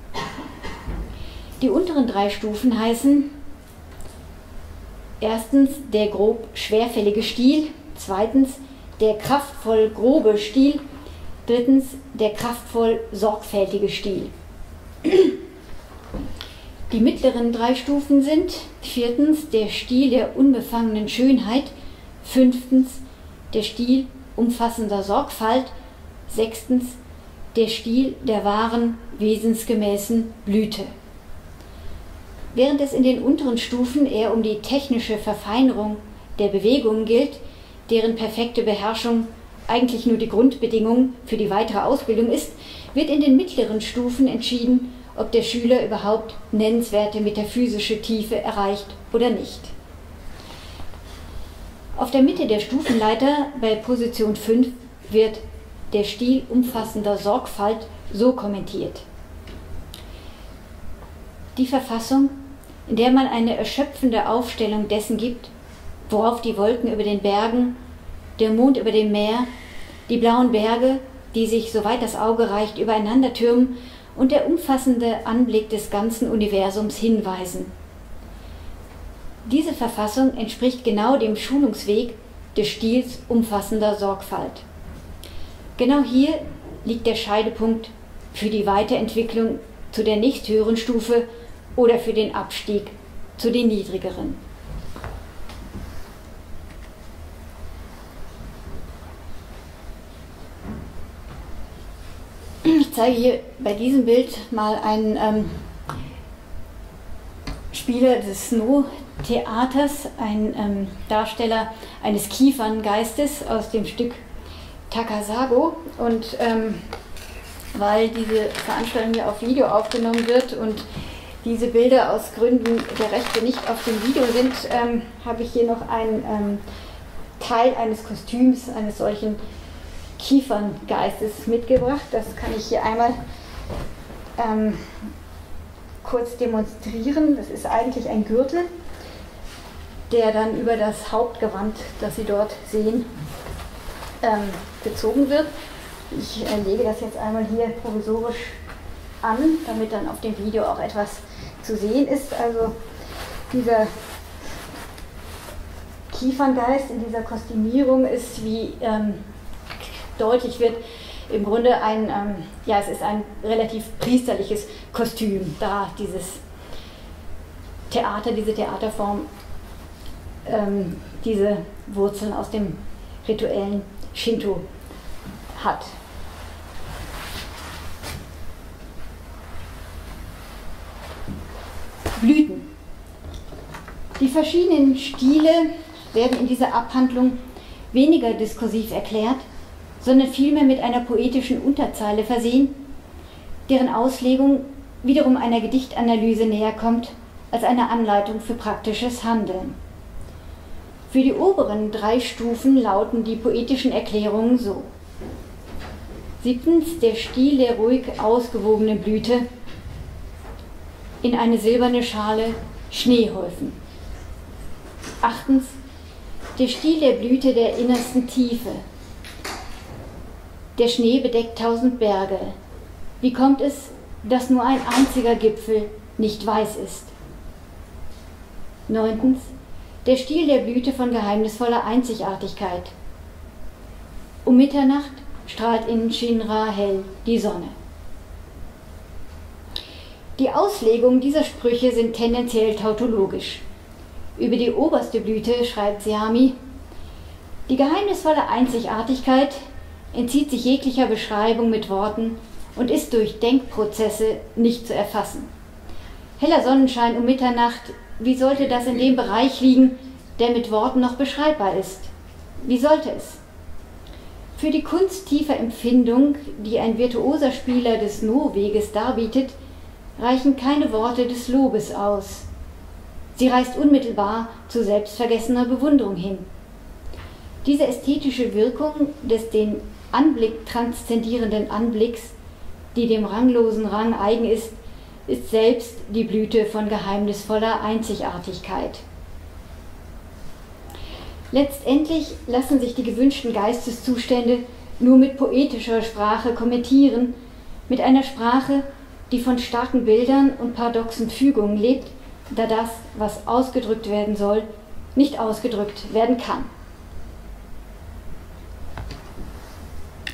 Die unteren 3 Stufen heißen erstens der grob schwerfällige Stil, zweitens der kraftvoll grobe Stil, drittens der kraftvoll sorgfältige Stil. die mittleren 3 Stufen sind: 4. der Stil der unbefangenen Schönheit, 5. der Stil umfassender Sorgfalt, 6. der Stil der wahren, wesensgemäßen Blüte. Während es in den unteren Stufen eher um die technische Verfeinerung der Bewegungen gilt, deren perfekte Beherrschung eigentlich nur die Grundbedingung für die weitere Ausbildung ist, wird in den mittleren Stufen entschieden, ob der Schüler überhaupt nennenswerte metaphysische Tiefe erreicht oder nicht. Auf der Mitte der Stufenleiter bei Position 5 wird der Stil umfassender Sorgfalt so kommentiert: Die Verfassung, in der man eine erschöpfende Aufstellung dessen gibt, worauf die Wolken über den Bergen, der Mond über dem Meer, die blauen Berge, die sich, soweit das Auge reicht, übereinander türmen, und der umfassende Anblick des ganzen Universums hinweisen. Diese Verfassung entspricht genau dem Schulungsweg des Stils umfassender Sorgfalt. Genau hier liegt der Scheidepunkt für die Weiterentwicklung zu der nächsthöheren Stufe oder für den Abstieg zu den niedrigeren. Ich zeige hier bei diesem Bild mal einen Spieler des Snow-Theaters, ein Darsteller eines Kieferngeistes aus dem Stück Takasago. Und weil diese Veranstaltung ja auf Video aufgenommen wird und diese Bilder aus Gründen der Rechte nicht auf dem Video sind, habe ich hier noch einen Teil eines Kostüms eines solchen Kieferngeistes mitgebracht. Das kann ich hier einmal kurz demonstrieren. Das ist eigentlich ein Gürtel, der dann über das Hauptgewand, das Sie dort sehen, gezogen wird. Ich lege das jetzt einmal hier provisorisch an, damit dann auf dem Video auch etwas zu sehen ist. Also dieser Kieferngeist in dieser Kostümierung ist, wie deutlich wird, im Grunde es ist ein relativ priesterliches Kostüm, da dieses Theater, diese Theaterform, diese Wurzeln aus dem rituellen Shinto hat. Blüten. Die verschiedenen Stile werden in dieser Abhandlung weniger diskursiv erklärt, sondern vielmehr mit einer poetischen Unterzeile versehen, deren Auslegung wiederum einer Gedichtanalyse näher kommt als einer Anleitung für praktisches Handeln. Für die oberen 3 Stufen lauten die poetischen Erklärungen so: 7. der Stil der ruhig ausgewogenen Blüte, in eine silberne Schale Schneehäufen. 8. der Stil der Blüte der innersten Tiefe. Der Schnee bedeckt 1000 Berge. Wie kommt es, dass nur ein einziger Gipfel nicht weiß ist? 9. der Stil der Blüte von geheimnisvoller Einzigartigkeit. Um Mitternacht strahlt in Shinra hell die Sonne. Die Auslegungen dieser Sprüche sind tendenziell tautologisch. Über die oberste Blüte schreibt Seami: Die geheimnisvolle Einzigartigkeit entzieht sich jeglicher Beschreibung mit Worten und ist durch Denkprozesse nicht zu erfassen. Heller Sonnenschein um Mitternacht, wie sollte das in dem Bereich liegen, der mit Worten noch beschreibbar ist? Wie sollte es? Für die Kunst tiefer Empfindung, die ein virtuoser Spieler des No-Weges darbietet, reichen keine Worte des Lobes aus. Sie reißt unmittelbar zu selbstvergessener Bewunderung hin. Diese ästhetische Wirkung des den Anblick transzendierenden Anblicks, die dem ranglosen Rang eigen ist, ist selbst die Blüte von geheimnisvoller Einzigartigkeit. Letztendlich lassen sich die gewünschten Geisteszustände nur mit poetischer Sprache kommentieren, mit einer Sprache, die von starken Bildern und paradoxen Fügungen lebt, da das, was ausgedrückt werden soll, nicht ausgedrückt werden kann.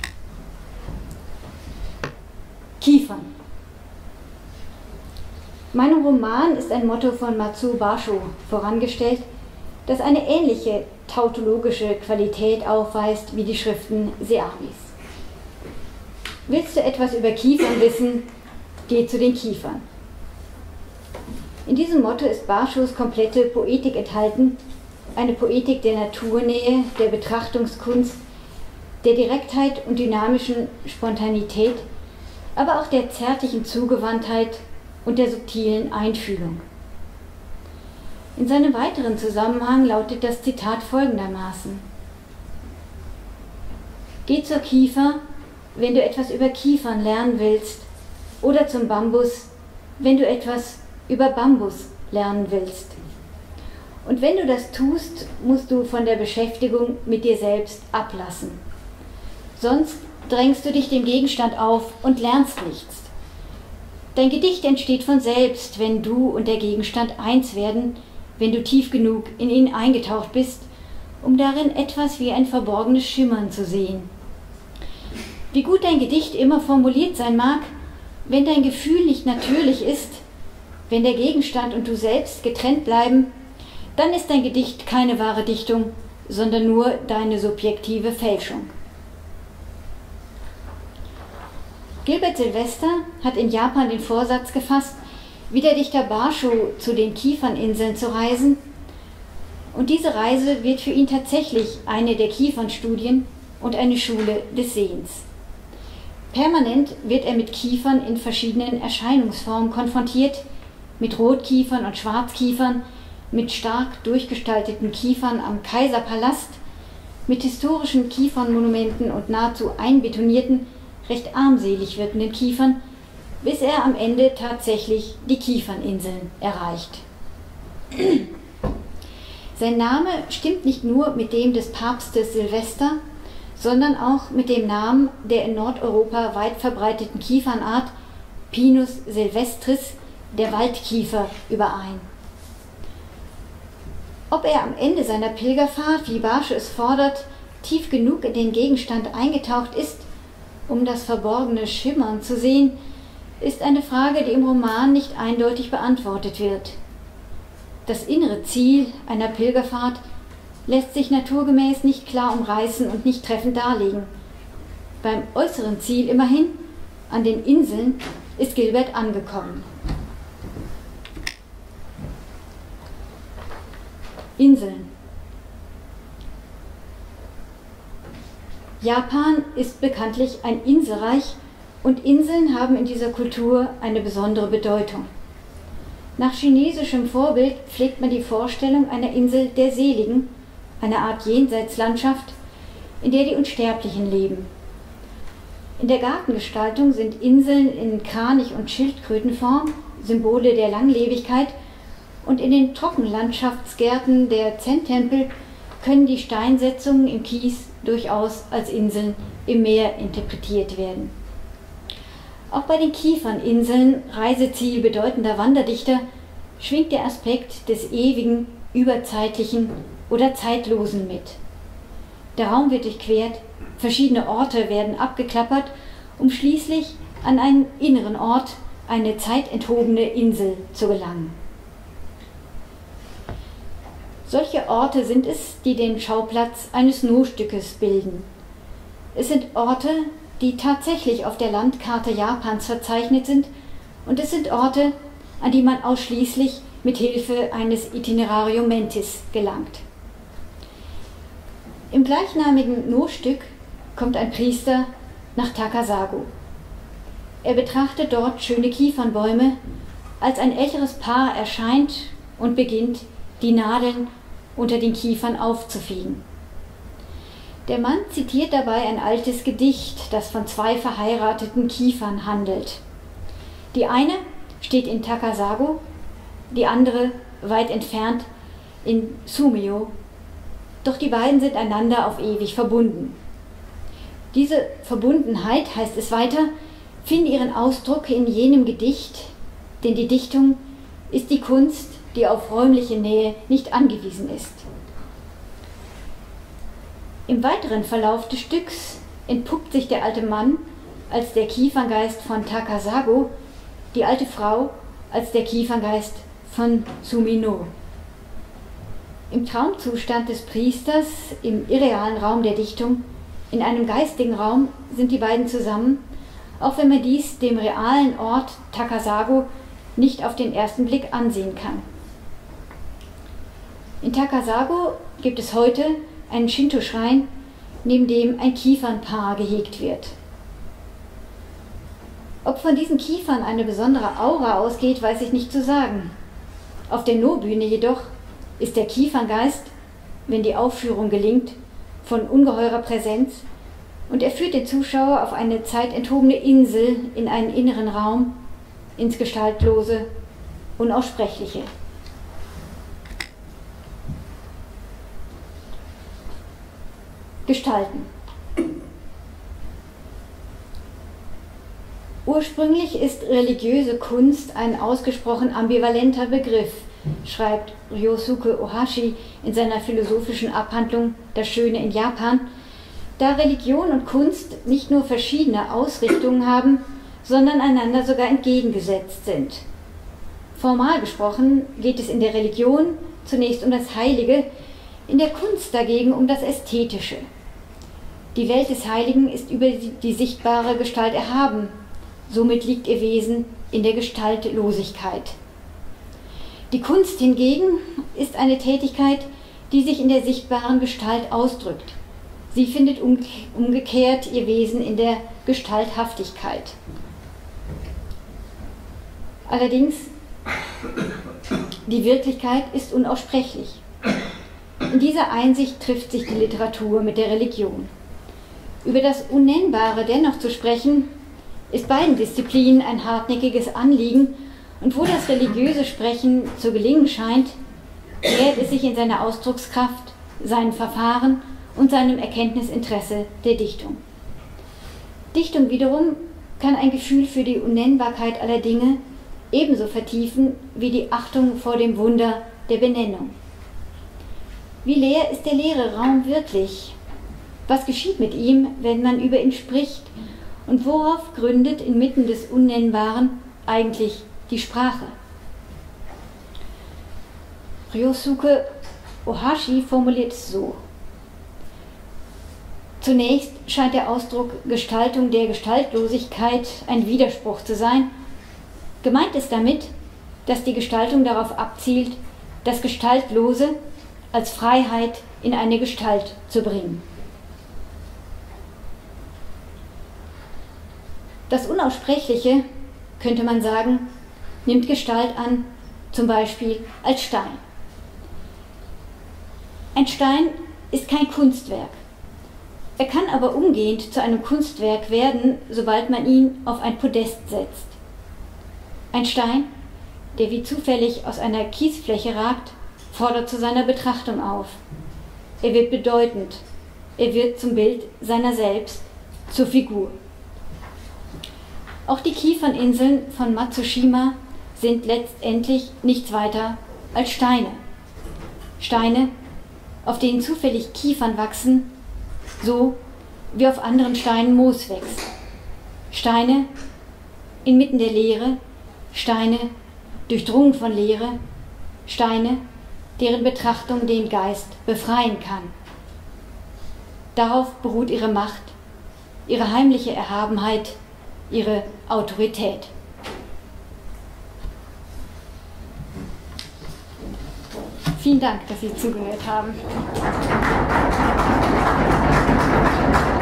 Kiefern. Meinem Roman ist ein Motto von Matsuo Basho vorangestellt, das eine ähnliche tautologische Qualität aufweist wie die Schriften Seamis. Willst du etwas über Kiefern wissen, geh zu den Kiefern. In diesem Motto ist Bashos komplette Poetik enthalten, eine Poetik der Naturnähe, der Betrachtungskunst, der Direktheit und dynamischen Spontanität, aber auch der zärtlichen Zugewandtheit und der subtilen Einfühlung. In seinem weiteren Zusammenhang lautet das Zitat folgendermaßen: Geh zur Kiefer, wenn du etwas über Kiefern lernen willst, oder zum Bambus, wenn du etwas über Bambus lernen willst. Und wenn du das tust, musst du von der Beschäftigung mit dir selbst ablassen. Sonst drängst du dich dem Gegenstand auf und lernst nichts. Dein Gedicht entsteht von selbst, wenn du und der Gegenstand eins werden, wenn du tief genug in ihn eingetaucht bist, um darin etwas wie ein verborgenes Schimmern zu sehen. Wie gut dein Gedicht immer formuliert sein mag, wenn dein Gefühl nicht natürlich ist, wenn der Gegenstand und du selbst getrennt bleiben, dann ist dein Gedicht keine wahre Dichtung, sondern nur deine subjektive Fälschung. Gilbert Sylvester hat in Japan den Vorsatz gefasst, wie der Dichter Basho zu den Kieferninseln zu reisen. Und diese Reise wird für ihn tatsächlich eine der Kiefernstudien und eine Schule des Sehens. Permanent wird er mit Kiefern in verschiedenen Erscheinungsformen konfrontiert, mit Rotkiefern und Schwarzkiefern, mit stark durchgestalteten Kiefern am Kaiserpalast, mit historischen Kiefernmonumenten und nahezu einbetonierten, recht armselig wirkenden Kiefern, bis er am Ende tatsächlich die Kieferninseln erreicht. Sein Name stimmt nicht nur mit dem des Papstes Silvester, sondern auch mit dem Namen der in Nordeuropa weit verbreiteten Kiefernart Pinus silvestris, der Waldkiefer, überein. Ob er am Ende seiner Pilgerfahrt, wie Basho es fordert, tief genug in den Gegenstand eingetaucht ist, um das verborgene Schimmern zu sehen, ist eine Frage, die im Roman nicht eindeutig beantwortet wird. Das innere Ziel einer Pilgerfahrt lässt sich naturgemäß nicht klar umreißen und nicht treffend darlegen. Beim äußeren Ziel immerhin, an den Inseln, ist Gilbert angekommen. Inseln. Japan ist bekanntlich ein Inselreich und Inseln haben in dieser Kultur eine besondere Bedeutung. Nach chinesischem Vorbild pflegt man die Vorstellung einer Insel der Seligen, einer Art Jenseitslandschaft, in der die Unsterblichen leben. In der Gartengestaltung sind Inseln in Kranich- und Schildkrötenform Symbole der Langlebigkeit und in den Trockenlandschaftsgärten der Zen-Tempel können die Steinsetzungen im Kies durchaus als Inseln im Meer interpretiert werden. Auch bei den Kieferninseln, Reiseziel bedeutender Wanderdichter, schwingt der Aspekt des Ewigen, Überzeitlichen oder Zeitlosen mit. Der Raum wird durchquert, verschiedene Orte werden abgeklappert, um schließlich an einen inneren Ort, eine zeitenthobene Insel, zu gelangen. Solche Orte sind es, die den Schauplatz eines No-Stückes bilden. Es sind Orte, die tatsächlich auf der Landkarte Japans verzeichnet sind, und es sind Orte, an die man ausschließlich mit Hilfe eines Itinerarium mentis gelangt. Im gleichnamigen No-Stück kommt ein Priester nach Takasago. Er betrachtet dort schöne Kiefernbäume, als ein älteres Paar erscheint und beginnt, die Nadeln unter den Kiefern aufzufegen. Der Mann zitiert dabei ein altes Gedicht, das von zwei verheirateten Kiefern handelt. Die eine steht in Takasago, die andere weit entfernt in Sumio, doch die beiden sind einander auf ewig verbunden. Diese Verbundenheit, heißt es weiter, finde ihren Ausdruck in jenem Gedicht, denn die Dichtung ist die Kunst, die auf räumliche Nähe nicht angewiesen ist. Im weiteren Verlauf des Stücks entpuppt sich der alte Mann als der Kieferngeist von Takasago, die alte Frau als der Kieferngeist von Sumino. Im Traumzustand des Priesters, im irrealen Raum der Dichtung, in einem geistigen Raum sind die beiden zusammen, auch wenn man dies dem realen Ort Takasago nicht auf den ersten Blick ansehen kann. In Takasago gibt es heute einen Shinto-Schrein, neben dem ein Kiefernpaar gehegt wird. Ob von diesen Kiefern eine besondere Aura ausgeht, weiß ich nicht zu sagen. Auf der No-Bühne jedoch ist der Kieferngeist, wenn die Aufführung gelingt, von ungeheurer Präsenz und er führt den Zuschauer auf eine zeitenthobene Insel in einen inneren Raum, ins Gestaltlose, Unaussprechliche. Gestalten. Ursprünglich ist religiöse Kunst ein ausgesprochen ambivalenter Begriff, schreibt Ryosuke Ohashi in seiner philosophischen Abhandlung Das Schöne in Japan, da Religion und Kunst nicht nur verschiedene Ausrichtungen haben, sondern einander sogar entgegengesetzt sind. Formal gesprochen geht es in der Religion zunächst um das Heilige, in der Kunst dagegen um das Ästhetische. Die Welt des Heiligen ist über die sichtbare Gestalt erhaben, somit liegt ihr Wesen in der Gestaltlosigkeit. Die Kunst hingegen ist eine Tätigkeit, die sich in der sichtbaren Gestalt ausdrückt. Sie findet umgekehrt ihr Wesen in der Gestalthaftigkeit. Allerdings, die Wirklichkeit ist unaussprechlich. In dieser Einsicht trifft sich die Literatur mit der Religion. Über das Unnennbare dennoch zu sprechen, ist beiden Disziplinen ein hartnäckiges Anliegen, und wo das religiöse Sprechen zu gelingen scheint, ehrt es sich in seiner Ausdruckskraft, seinen Verfahren und seinem Erkenntnisinteresse der Dichtung. Dichtung wiederum kann ein Gefühl für die Unnennbarkeit aller Dinge ebenso vertiefen wie die Achtung vor dem Wunder der Benennung. Wie leer ist der leere Raum wirklich? Was geschieht mit ihm, wenn man über ihn spricht? Und worauf gründet inmitten des Unnennbaren eigentlich die Sprache? Ryosuke Ohashi formuliert es so: Zunächst scheint der Ausdruck Gestaltung der Gestaltlosigkeit ein Widerspruch zu sein. Gemeint ist damit, dass die Gestaltung darauf abzielt, das Gestaltlose als Freiheit in eine Gestalt zu bringen. Das Unaussprechliche, könnte man sagen, nimmt Gestalt an, zum Beispiel als Stein. Ein Stein ist kein Kunstwerk. Er kann aber umgehend zu einem Kunstwerk werden, sobald man ihn auf ein Podest setzt. Ein Stein, der wie zufällig aus einer Kiesfläche ragt, fordert zu seiner Betrachtung auf. Er wird bedeutend, er wird zum Bild seiner selbst, zur Figur. Auch die Kieferninseln von Matsushima sind letztendlich nichts weiter als Steine. Steine, auf denen zufällig Kiefern wachsen, so wie auf anderen Steinen Moos wächst. Steine inmitten der Leere, Steine durchdrungen von Leere, Steine, deren Betrachtung den Geist befreien kann. Darauf beruht ihre Macht, ihre heimliche Erhabenheit, ihre Autorität. Vielen Dank, dass Sie zugehört haben.